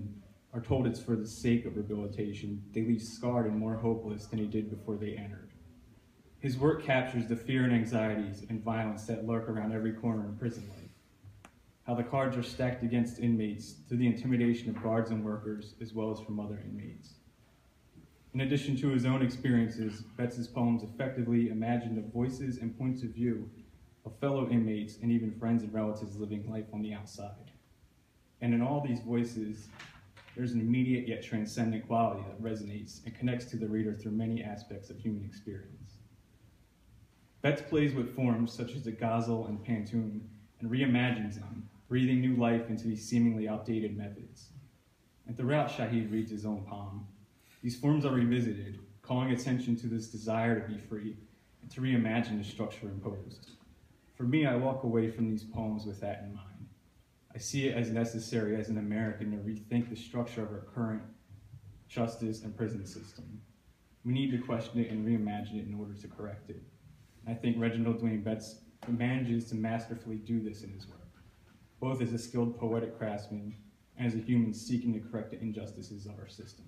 are told it's for the sake of rehabilitation, they leave scarred and more hopeless than he did before they entered. His work captures the fear and anxieties and violence that lurk around every corner in prison life. How the cards are stacked against inmates through the intimidation of guards and workers, as well as from other inmates. In addition to his own experiences, Betts' poems effectively imagine the voices and points of view of fellow inmates and even friends and relatives living life on the outside. And in all these voices, there's an immediate yet transcendent quality that resonates and connects to the reader through many aspects of human experience. Betts plays with forms such as the ghazal and pantun and reimagines them, breathing new life into these seemingly outdated methods. And throughout Shahid reads his own poem, these forms are revisited, calling attention to this desire to be free and to reimagine the structure imposed. For me, I walk away from these poems with that in mind. I see it as necessary as an American to rethink the structure of our current justice and prison system. We need to question it and reimagine it in order to correct it. I think Reginald Dwayne Betts manages to masterfully do this in his work, both as a skilled poetic craftsman and as a human seeking to correct the injustices of our system.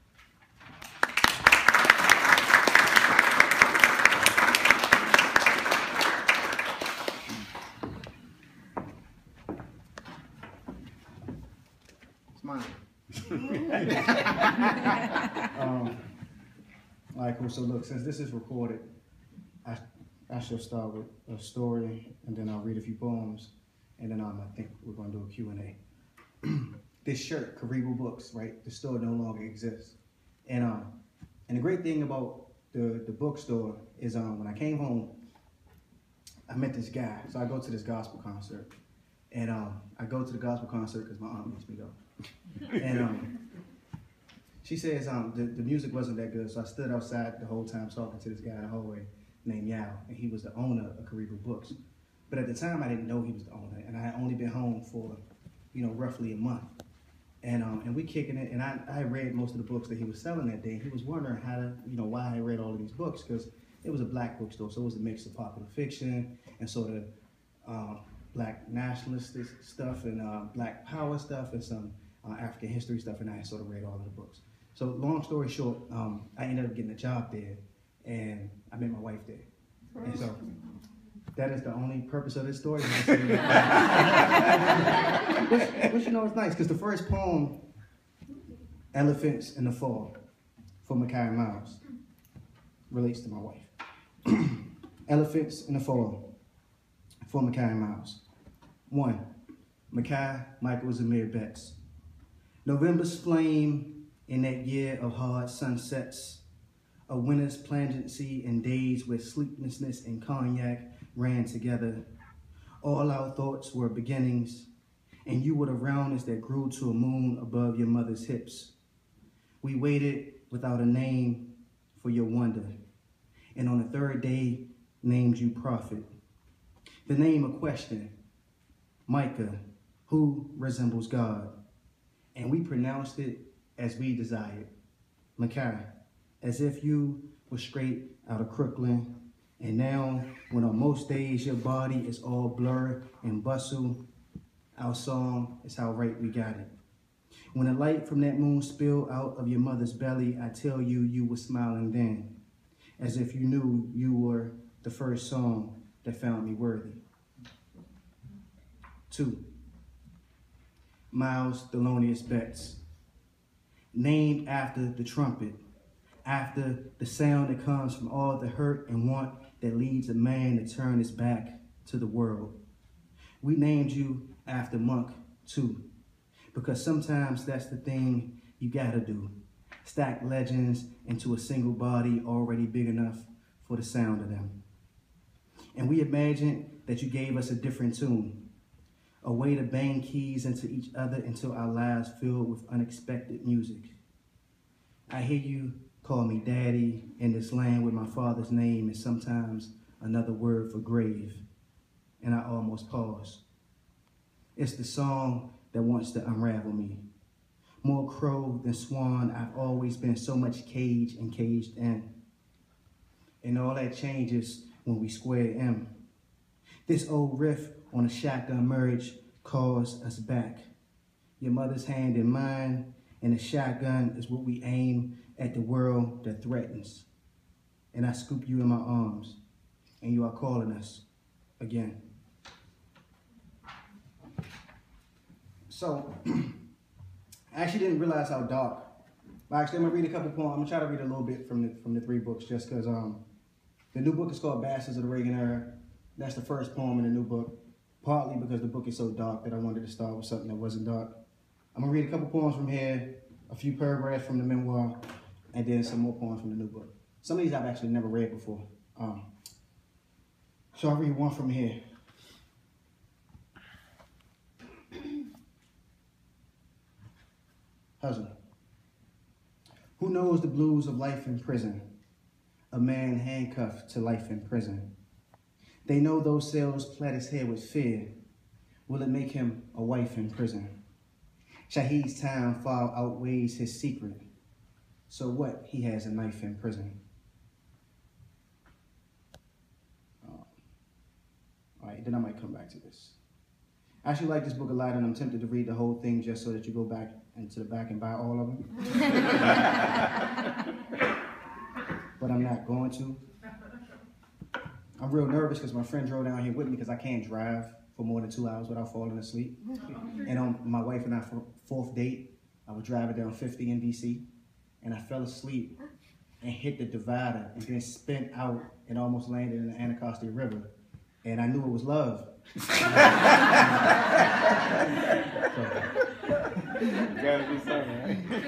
Smile. All right, cool. So look, since this is recorded, I shall start with a story, and then I'll read a few poems, and then I think we're going to do a Q&A. This shirt, Karibu Books, right? The store no longer exists. And the great thing about the bookstore is when I came home, I met this guy. So I go to this gospel concert. And I go to the gospel concert because my aunt makes me go. And she says the music wasn't that good, so I stood outside the whole time talking to this guy in the hallway named Yao, and he was the owner of Karibu Books. But at the time, I didn't know he was the owner, and I had only been home for, roughly a month. And we kicking it, and I read most of the books that he was selling that day. He was wondering how to, why I read all of these books, because it was a black bookstore, so it was a mix of popular fiction and sort of black nationalistic stuff and black power stuff and some African history stuff, and I sort of read all of the books. So long story short, I ended up getting a job there, and I met my wife there. And so that is the only purpose of this story. Which it's nice, because the first poem, Elephants in the Fall, for Makai Miles, relates to my wife. Elephants in the Fall, for Makai Miles. 1. Makai Michael Zamir Betts. November's flame in that year of hard sunsets, a winter's plangency and days where sleeplessness and cognac ran together. All our thoughts were beginnings, and you were the roundness that grew to a moon above your mother's hips. We waited without a name for your wonder, and on the third day named you prophet. The name a question, Micah, who resembles God, and we pronounced it as we desired, Makai, as if you were straight out of Crooklyn. And now, when on most days your body is all blur and bustle, our song is how right we got it. When the light from that moon spilled out of your mother's belly, I tell you, you were smiling then, as if you knew you were the first song that found me worthy. 2. Miles Thelonious Betts, named after the trumpet, after the sound that comes from all the hurt and want that leads a man to turn his back to the world. We named you after Monk, too, because sometimes that's the thing you gotta do. Stack legends into a single body already big enough for the sound of them. And we imagined that you gave us a different tune, a way to bang keys into each other until our lives filled with unexpected music. I hear you call me daddy in this land where my father's name is sometimes another word for grave, and I almost pause. It's the song that wants to unravel me. More crow than swan, I've always been so much cage and caged in. And all that changes when we square M. This old riff on a shotgun merge calls us back. Your mother's hand in mine, and a shotgun is what we aim at the world that threatens. And I scoop you in my arms, and you are calling us again. So, I actually didn't realize how dark. Actually, I'm gonna read a couple poems. I'm gonna try to read a little bit from the 3 books, just because the new book is called Bastards of the Reagan Era. That's the first poem in the new book, partly because the book is so dark that I wanted to start with something that wasn't dark. I'm gonna read a couple poems from here, a few paragraphs from the memoir, and then some more poems from the new book. Some of these I've actually never read before. So I'll read one from here. Husband. Who knows the blues of life in prison? A man handcuffed to life in prison. They know those cells plait his hair with fear. Will it make him a wife in prison? Shahid's time far outweighs his secret. So what? He has a knife in prison. All right, then I might come back to this. I actually like this book a lot, and I'm tempted to read the whole thing just so that you go back into the back and buy all of them. But I'm not going to. I'm real nervous because my friend drove down here with me because I can't drive for more than 2 hours without falling asleep. And on my wife and I 4th date, I was driving down 50 in DC, and I fell asleep and hit the divider and then spent out and almost landed in the Anacostia River. And I knew it was love. Gotta be something,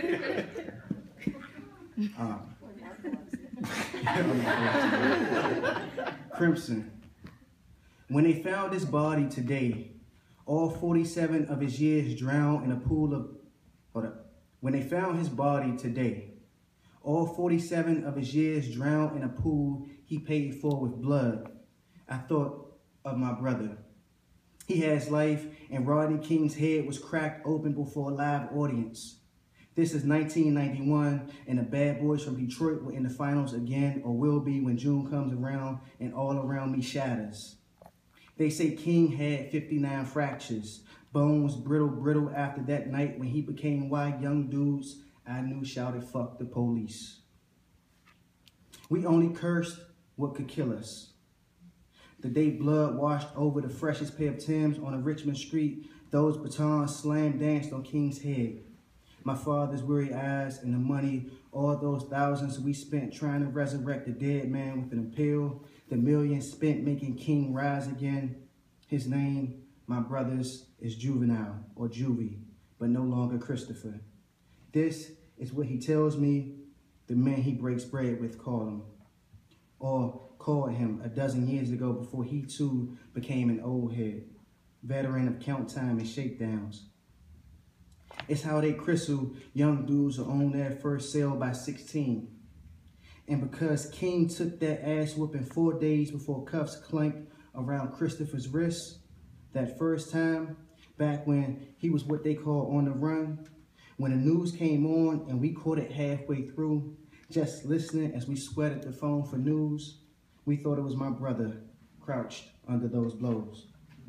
right? Crimson. When they found his body today, all 47 of his years drowned in a pool of... When they found his body today, all 47 of his years drowned in a pool he paid for with blood, I thought of my brother. He has life, and Rodney King's head was cracked open before a live audience. This is 1991, and the Bad Boys from Detroit were in the finals again, or will be when June comes around and all around me shatters. They say King had 59 fractures, bones brittle after that night when he became why young dudes I knew shouted, "Fuck the police." We only cursed what could kill us. The day blood washed over the freshest pair of Timbs on a Richmond street, those batons slam danced on King's head. My father's weary eyes and the money, all those thousands we spent trying to resurrect the dead man with an appeal, the millions spent making King rise again. His name, my brother's, is Juvenile, or Juvie, but no longer Christopher. This is what he tells me the men he breaks bread with call him, or called him a dozen years ago before he too became an old head, veteran of count time and shakedowns. It's how they christen young dudes who own their first sale by 16. And because King took that ass whooping 4 days before cuffs clanked around Christopher's wrist, that first time, back when he was what they call on the run, when the news came on and we caught it halfway through, just listening as we sweated the phone for news, we thought it was my brother crouched under those blows.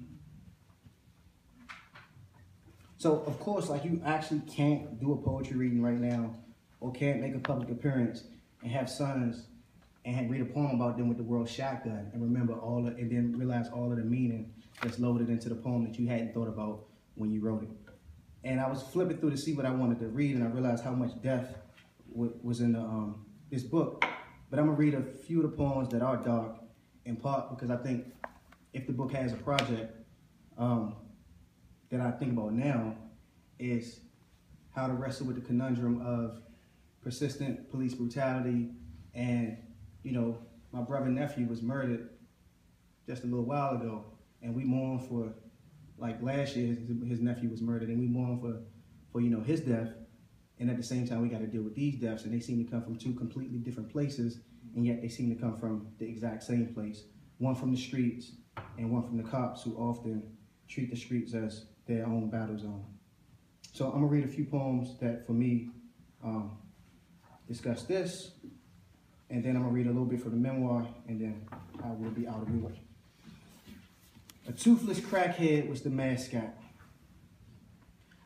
So, of course, like, you actually can't do a poetry reading right now or can't make a public appearance and have sons and read a poem about them with the word shotgun and remember and then realize all of the meaning that's loaded into the poem that you hadn't thought about when you wrote it. And I was flipping through to see what I wanted to read, and I realized how much death was in this book. But I'm going to read a few of the poems that are dark, in part because I think if the book has a project that I think about now is how to wrestle with the conundrum of persistent police brutality. And, you know, my brother and nephew was murdered just a little while ago, and we mourn for, like last year, his nephew was murdered, and we mourn for you know, his death. And at the same time, we got to deal with these deaths, and they seem to come from 2 completely different places, and yet they seem to come from the exact same place. One from the streets, and one from the cops, who often treat the streets as their own battle zone. So I'm gonna read a few poems that, for me, discuss this, and then I'm gonna read a little bit from the memoir, and then I will be out of the way. A toothless crackhead was the mascot.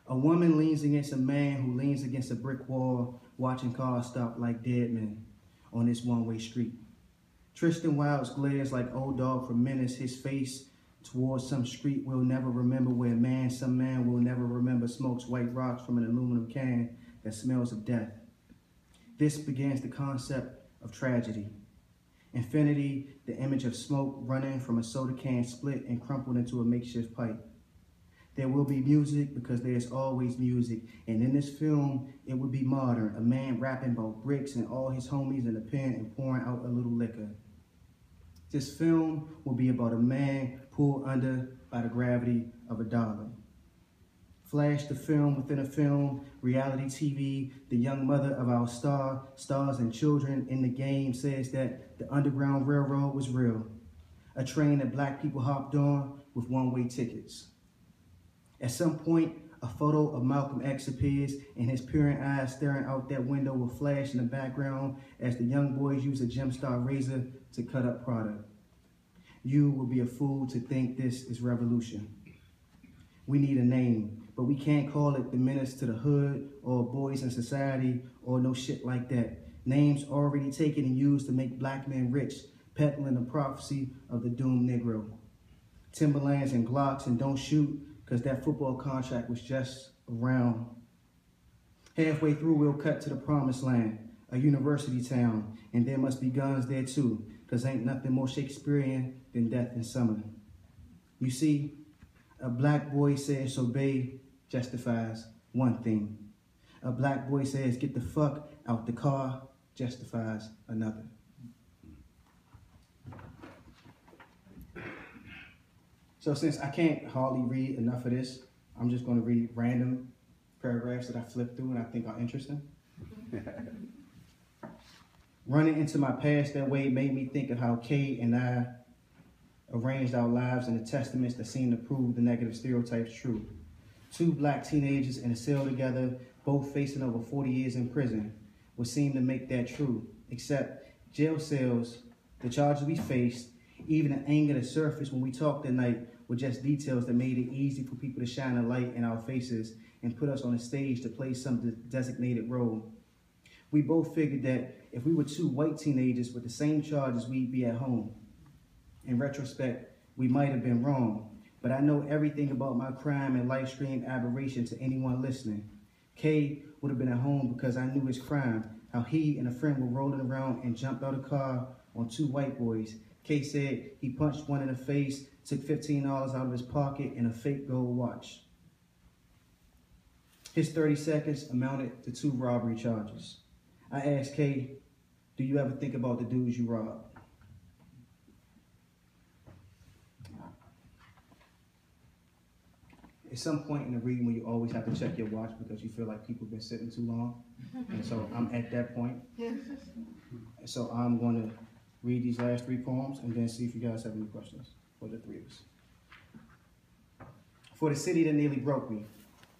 A woman leans against a man who leans against a brick wall, watching cars stop like dead men on this one-way street. Tristan Wilds glares like old dog from Menace, his face towards some street we'll never remember, where some man will never remember smokes white rocks from an aluminum can that smells of death. This begins the concept of tragedy. Infinity, the image of smoke running from a soda can split and crumpled into a makeshift pipe. There will be music because there's always music, and in this film, it would be modern, a man rapping about bricks and all his homies in a pen and pouring out a little liquor. This film will be about a man pulled under by the gravity of a dollar. Flash the film within a film, reality TV, the young mother of our stars and children in the game says that the Underground Railroad was real, a train that black people hopped on with one-way tickets. At some point, a photo of Malcolm X appears and his peering eyes staring out that window will flash in the background as the young boys use a Gemstar razor to cut up product. You will be a fool to think this is revolution. We need a name, but we can't call it the Menace to the Hood or Boys in Society or no shit like that. Names already taken and used to make black men rich, peddling the prophecy of the doomed Negro. Timberlands and Glocks and don't shoot, because that football contract was just around. Halfway through, we'll cut to the promised land, a university town, and there must be guns there too, because ain't nothing more Shakespearean than death in summer. You see, a black boy says obey justifies one thing. A black boy says get the fuck out the car justifies another. So since I can't hardly read enough of this, I'm just going to read random paragraphs that I flipped through and I think are interesting. Running into my past that way made me think of how Kay and I arranged our lives in the testaments that seem to prove the negative stereotypes true. Two black teenagers in a cell together, both facing over 40 years in prison, would seem to make that true, except jail cells, the charges we faced, even the anger that surfaced when we talked that night were just details that made it easy for people to shine a light in our faces and put us on a stage to play some designated role. We both figured that if we were two white teenagers with the same charges, we'd be at home. In retrospect, we might have been wrong, but I know everything about my crime and live stream aberration to anyone listening. Kay would have been at home because I knew his crime, how he and a friend were rolling around and jumped out of a car on two white boys. Kay said he punched one in the face, took $15 out of his pocket and a fake gold watch. His 30 seconds amounted to 2 robbery charges. I asked Kay, do you ever think about the dudes you robbed? At some point in the reading when you always have to check your watch because you feel like people have been sitting too long. And so I'm at that point. And so I'm going to read these last 3 poems and then see if you guys have any questions for the 3 of us. For the city that nearly broke me.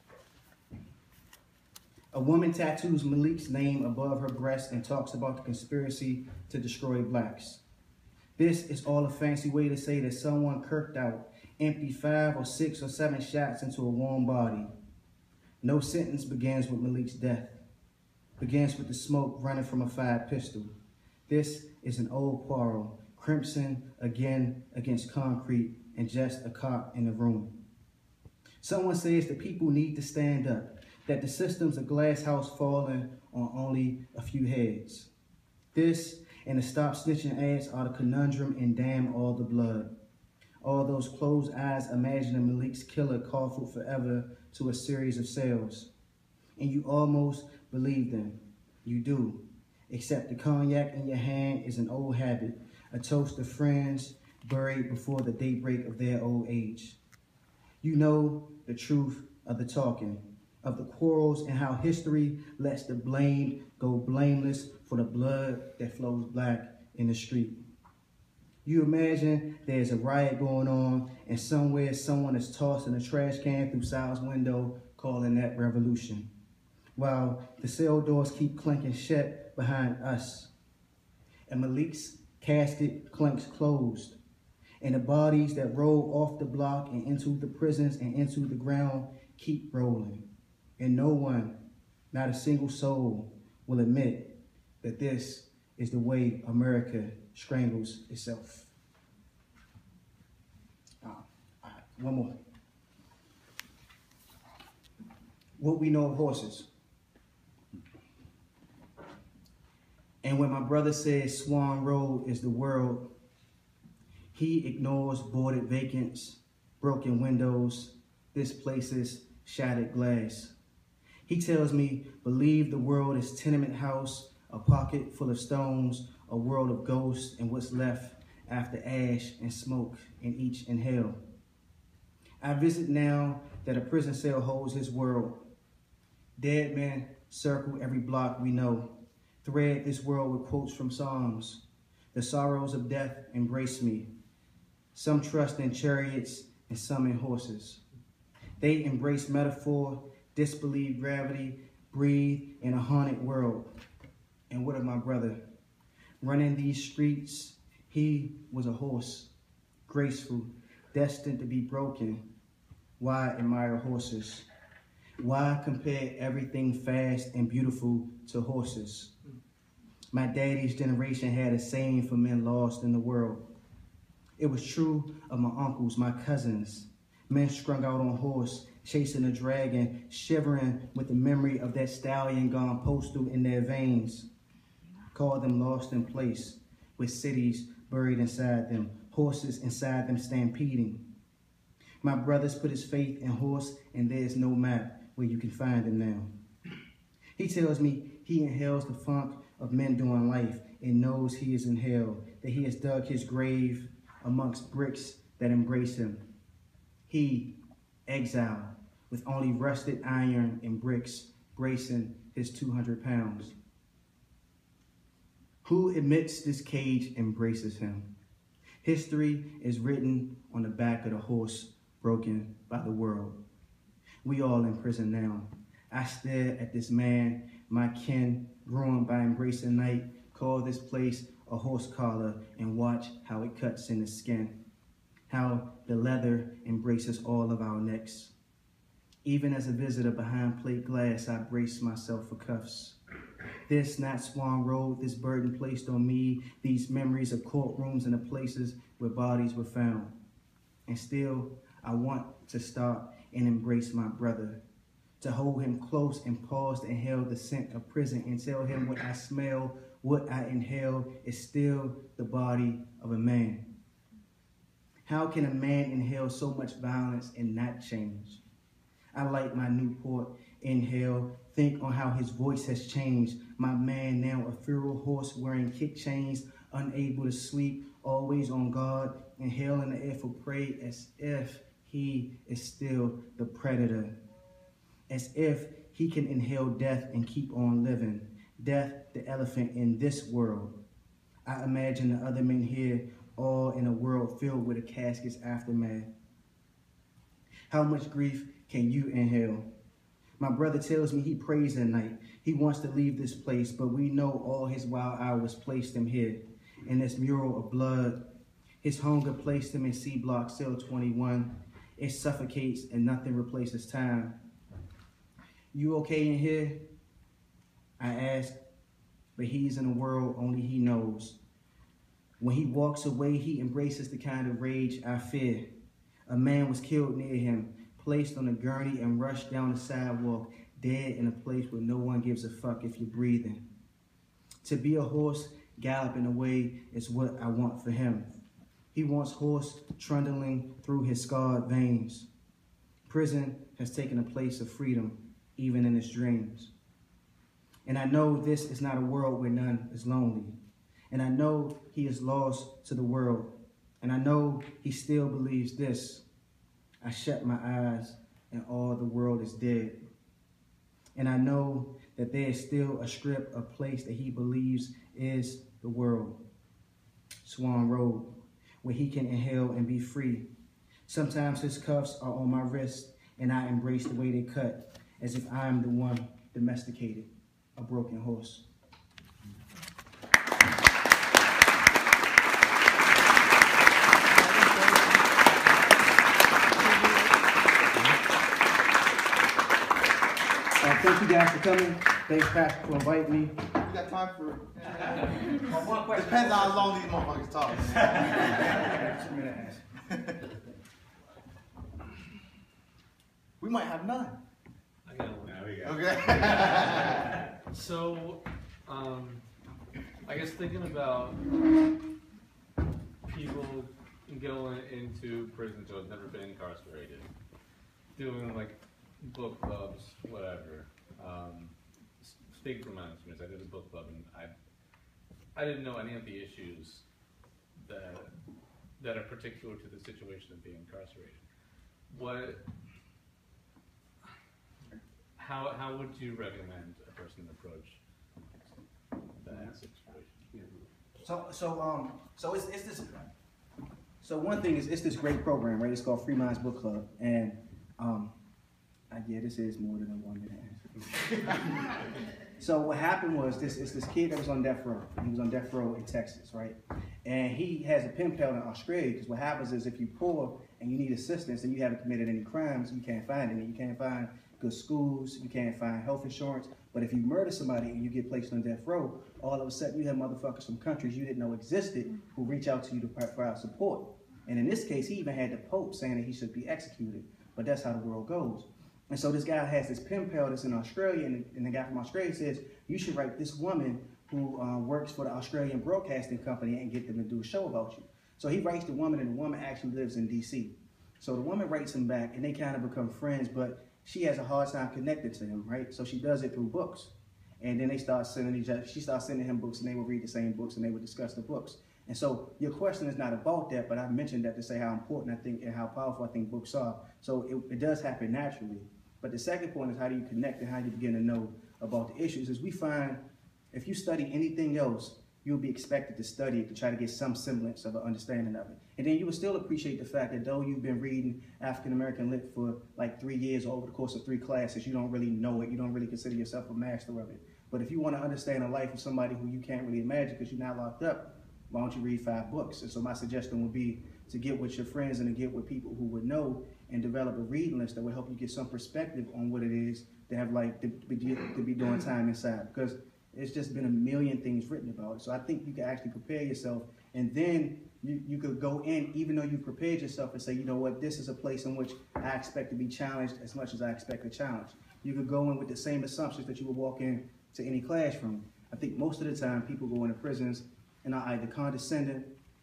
A woman tattoos Malik's name above her breast and talks about the conspiracy to destroy blacks. This is all a fancy way to say that someone kirked out, emptied 5 or 6 or 7 shots into a warm body. No sentence begins with Malik's death. Begins with the smoke running from a fired pistol. This is an old quarrel, crimson again against concrete and just a cop in the room. Someone says that people need to stand up, that the system's a glass house falling on only a few heads. This and the stop snitching ads are the conundrum and damn all the blood. All those closed eyes imagining Malik's killer called forever to a series of cells. And you almost believe them. You do. Except the cognac in your hand is an old habit, a toast of friends buried before the daybreak of their old age. You know the truth of the talking, of the quarrels and how history lets the blamed go blameless for the blood that flows black in the street. You imagine there's a riot going on and somewhere someone is tossing a trash can through Sal's window, calling that revolution, while the cell doors keep clanking shut behind us. And Malik's casket clanks closed, and the bodies that roll off the block and into the prisons and into the ground keep rolling. And no one, not a single soul, will admit that this is the way America strangles itself. All right, one more. What we know of horses. And when my brother says Swan Road is the world, he ignores boarded vacants, broken windows, displaces shattered glass. He tells me, believe the world is tenement house, a pocket full of stones, a world of ghosts and what's left after ash and smoke in each inhale. I visit now that a prison cell holds his world. Dead men circle every block we know. Thread this world with quotes from Psalms. The sorrows of death embrace me. Some trust in chariots and some in horses. They embrace metaphor, disbelieve gravity, breathe in a haunted world. And what of my brother? Running these streets, he was a horse, graceful, destined to be broken. Why admire horses? Why compare everything fast and beautiful to horses? My daddy's generation had a saying for men lost in the world. It was true of my uncles, my cousins, men strung out on horse, chasing a dragon, shivering with the memory of that stallion gone postal in their veins. Call them lost in place, with cities buried inside them, horses inside them stampeding. My brother's put his faith in horse, and there's no map where you can find him now. He tells me he inhales the funk of men doing life and knows he is in hell, that he has dug his grave amongst bricks that embrace him. He, exiled, with only rusted iron and bricks bracing his 200 pounds. Who admits this cage embraces him? History is written on the back of the horse broken by the world. We all in prison now. I stare at this man, my kin, ruined by embracing night, call this place a horse collar and watch how it cuts in the skin, how the leather embraces all of our necks. Even as a visitor behind plate glass, I brace myself for cuffs. This not Swan Road, this burden placed on me, these memories of courtrooms and the places where bodies were found. And still, I want to stop and embrace my brother, to hold him close and pause to inhale the scent of prison and tell him what I smell, what I inhale is still the body of a man. How can a man inhale so much violence and not change? I light my Newport, inhale, think on how his voice has changed. My man now a feral horse wearing kick chains, unable to sleep, always on guard, inhaling the air for prey as if he is still the predator. As if he can inhale death and keep on living. Death, the elephant in this world. I imagine the other men here, all in a world filled with a casket's aftermath. How much grief can you inhale? My brother tells me he prays at night. He wants to leave this place, but we know all his wild hours placed him here, in this mural of blood. His hunger placed him in C Block, cell 21. It suffocates and nothing replaces time. You okay in here? I ask, but he's in a world only he knows. When he walks away, he embraces the kind of rage I fear. A man was killed near him, placed on a gurney and rushed down the sidewalk, dead in a place where no one gives a fuck if you're breathing. To be a horse galloping away is what I want for him. He wants horse trundling through his scarred veins. Prison has taken a place of freedom, even in his dreams. And I know this is not a world where none is lonely. And I know he is lost to the world. And I know he still believes this. I shut my eyes and all the world is dead. And I know that there is still a strip of place that he believes is the world. Swan Road, where he can inhale and be free. Sometimes his cuffs are on my wrist and I embrace the way they cut, as if I am the one domesticated, a broken horse. Thank you guys for coming. Thanks, Pastor, for inviting me. We got time for One question. depends on how long these motherfuckers talk. We might have none. I got one. There we go. Okay. So, I guess thinking about people going into prisons who have never been incarcerated, doing like book clubs, whatever. Speaking from my experience, I did a book club and I didn't know any of the issues that are particular to the situation of being incarcerated. How would you recommend a person approach that situation? So it's this. So one thing is it's this great program, right? It's called Free Minds Book Club, and yeah, this is more than a 1 minute answer. So what happened was this kid that was on death row. He was on death row in Texas, right? And he has a pen pal in Australia, because what happens is if you're poor and you need assistance and you haven't committed any crimes, you can't find any. You can't find good schools, you can't find health insurance. But if you murder somebody and you get placed on death row, all of a sudden you have motherfuckers from countries you didn't know existed who reach out to you to provide support. And in this case, he even had the Pope saying that he should be executed. But that's how the world goes. And so this guy has this pen pal that's in Australia, and the guy from Australia says, you should write this woman who works for the Australian Broadcasting Company and get them to do a show about you. So he writes the woman, and the woman actually lives in DC. So the woman writes him back, and they kind of become friends, but she has a hard time connected to him, right? So she does it through books. And then they start sending she starts sending him books, and they would read the same books, and they would discuss the books. And so your question is not about that, but I mentioned that to say how important I think and how powerful I think books are. So it does happen naturally. But the second point is how do you connect and how do you begin to know about the issues? Is we find if you study anything else, you'll be expected to study it to try to get some semblance of an understanding of it. And then you will still appreciate the fact that though you've been reading African American lit for like 3 years or over the course of 3 classes, you don't really know it. You don't really consider yourself a master of it. But if you want to understand the life of somebody who you can't really imagine because you're not locked up, why don't you read 5 books? And so my suggestion would be to get with your friends and to get with people who would know and develop a reading list that will help you get some perspective on what it is to have like to be doing time inside, because it's just been a million things written about it. So I think you can actually prepare yourself, and then you could go in even though you prepared yourself and say, you know what, this is a place in which I expect to be challenged as much as I expect a challenge. You could go in with the same assumptions that you would walk in to any classroom. I think most of the time people go into prisons and are either condescending,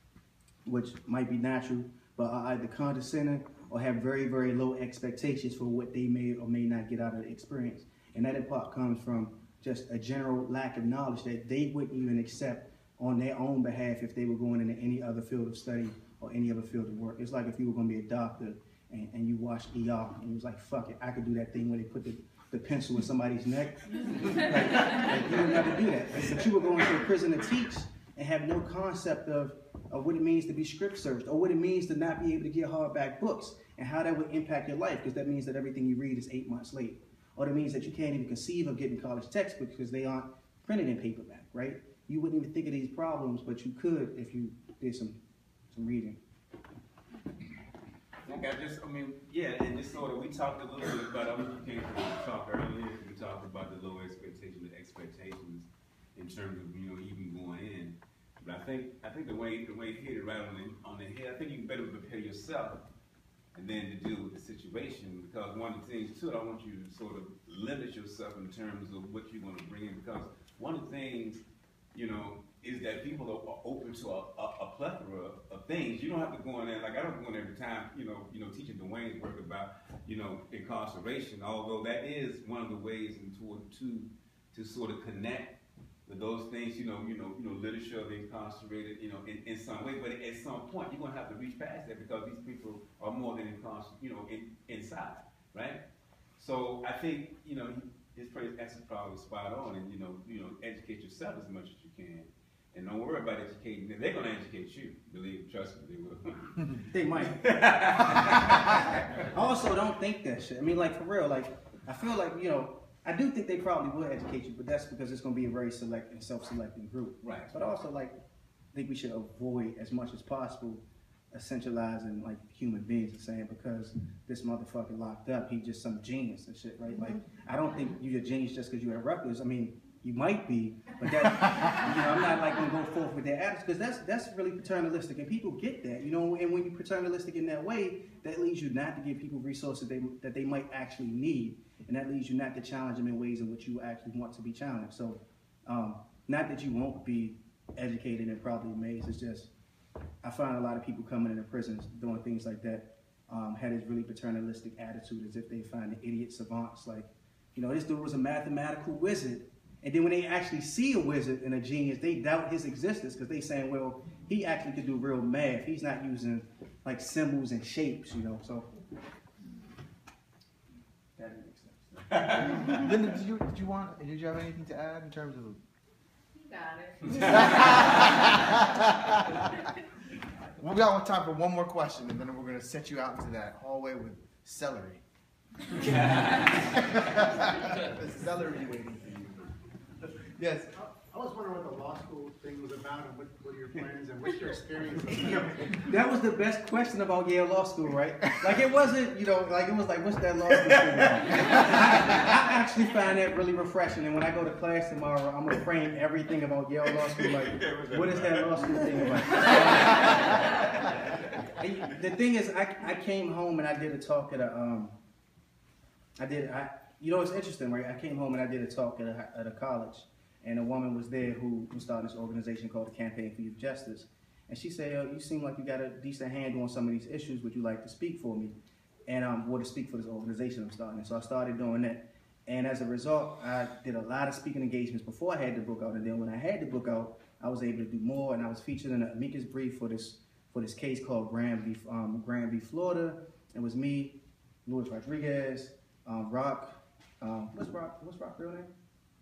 which might be natural, but are either condescending or have very, very low expectations for what they may or may not get out of the experience. And that in part comes from just a general lack of knowledge that they wouldn't even accept on their own behalf if they were going into any other field of study or any other field of work. It's like if you were going to be a doctor and you watched ER and you was like, fuck it, I could do that thing where they put the pencil in somebody's neck. like you would never do that. But you were going to a prison to teach and have no concept of what it means to be script searched, or what it means to not be able to get hardback books, and how that would impact your life, because that means that everything you read is 8 months late. Or that means that you can't even conceive of getting college textbooks because they aren't printed in paperback, right? You wouldn't even think of these problems, but you could if you did some reading. And just sort of, we talked a little bit about, we came from the talk earlier, we talked about the low expectations in terms of, even going in. But I think the way you hit it right on the head, I think you can better prepare yourself and then to deal with the situation, because one of the things too, I want you to sort of limit yourself in terms of what you're going to bring in, because one of the things, is that people are open to a plethora of things. You don't have to go in there, like I don't go in every time, teaching Dwayne's work about, incarceration, although that is one of the ways to sort of connect with those things, literature of the incarcerated, in some way. But at some point, you're gonna have to reach past that, because these people are more than inside, right? So I think, his answer probably spot on, and educate yourself as much as you can, and don't worry about educating them. They're gonna educate you. Trust me, they will. They might. Also, don't think that shit. I mean, like, for real, like, I feel like, I do think they probably will educate you, but that's because it's going to be a very select and self-selecting group. Right. But also, like, I think we should avoid as much as possible essentializing like human beings and saying because this motherfucker locked up, he just some genius and shit, right? Like, I don't think you're a genius just because you're at Rutgers. I mean, you might be, but that, I'm not like gonna go forth with that attitude because that's really paternalistic, and people get that, and when you're paternalistic in that way, that leads you not to give people resources that they might actually need, and that leads you not to challenge them in ways in which you actually want to be challenged. So, not that you won't be educated and probably amazed, it's just, I find a lot of people coming into prisons doing things like that, had this really paternalistic attitude as if they find the idiot savants, like, this dude was a mathematical wizard. And then when they actually see a wizard and a genius, they doubt his existence because they saying, well, he actually could do real math. He's not using like symbols and shapes, so. That makes sense. Linda, did you have anything to add in terms of? You got it. We got time for one more question, and then we're going to set you out into that hallway with celery. There's celery waiting for you. Yes. I was wondering what the law school thing was about, and what are your plans, and what's your experience? That was the best question about Yale Law School, right? Like it wasn't, like it was like, what's that law school thing about? I actually find that really refreshing, and when I go to class tomorrow, I'm gonna frame everything about Yale Law School. Like, what is that law school thing about? The thing is, I came home and I did a talk at a it's interesting, right? I came home and I did a talk at a college. And a woman was there who was starting this organization called the Campaign for Youth Justice. And she said, you seem like you got a decent handle on some of these issues. Would you like to speak for me? And to speak for this organization I'm starting. And so I started doing that. And as a result, I did a lot of speaking engagements before I had the book out. And then when I had the book out, I was able to do more. And I was featured in an amicus brief for this case called Graham v. Florida. It was me, Luis Rodriguez, Rock. What's Rock's real name?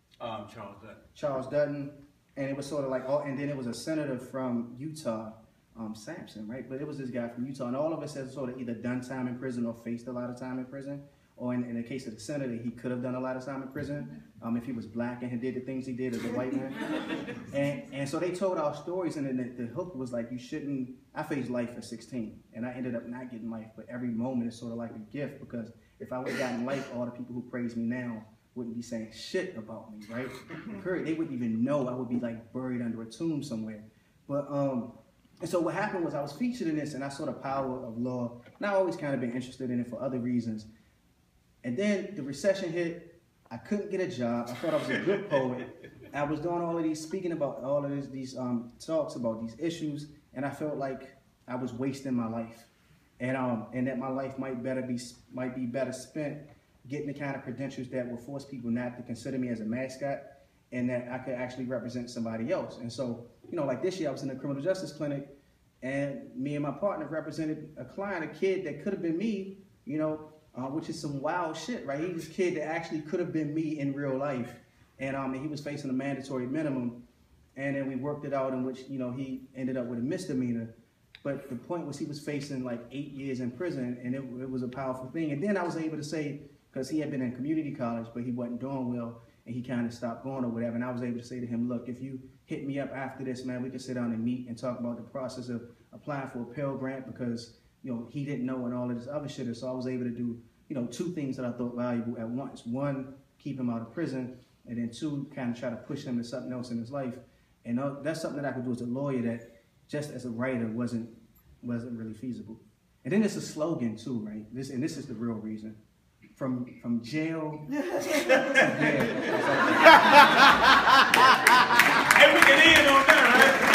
Charles Dutton, and it was sort of like, and then it was a senator from Utah, Sampson, right? But it was this guy from Utah, and all of us had sort of either done time in prison or faced a lot of time in prison, or in the case of the senator, he could have done a lot of time in prison if he was black and he did the things he did as a white man. And so they told our stories, and then the hook was like, I faced life at 16, and I ended up not getting life, but every moment is sort of like a gift, because if I would have gotten life, all the people who praise me now wouldn't be saying shit about me, right? They wouldn't even know. I would be like buried under a tomb somewhere. But and so what happened was I was featured in this, and I saw the power of law, and I always kind of been interested in it for other reasons. And then the recession hit. I couldn't get a job. I thought I was a good poet. I was doing all of these, speaking about all of these talks about these issues, and I felt like I was wasting my life, and that my life might be better spent getting the kind of credentials that will force people not to consider me as a mascot, and that I could actually represent somebody else. And so, like this year I was in a criminal justice clinic, and me and my partner represented a client, a kid that could have been me, which is some wild shit, right? He was a kid that actually could have been me in real life. And he was facing a mandatory minimum. And then we worked it out in which, he ended up with a misdemeanor. But the point was he was facing like 8 years in prison, and it was a powerful thing. And then I was able to say, because he had been in community college, but he wasn't doing well, and he kind of stopped going or whatever. And I was able to say to him, look, if you hit me up after this, man, we can sit down and meet and talk about the process of applying for a Pell Grant, because, he didn't know and all of this other shit. And so I was able to do, 2 things that I thought valuable at once. 1, keep him out of prison, and then 2, kind of try to push him to something else in his life. And that's something that I could do as a lawyer that just as a writer wasn't really feasible. And then there's a slogan too, right? This is the real reason. From jail to jail. And we can end on that,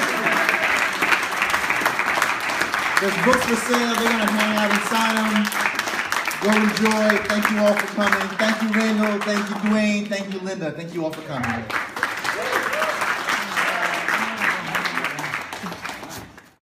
right? There's books for sale. They're going to hang out and sign them. Go enjoy. Thank you all for coming. Thank you, Randall. Thank you, Dwayne. Thank you, Linda. Thank you all for coming.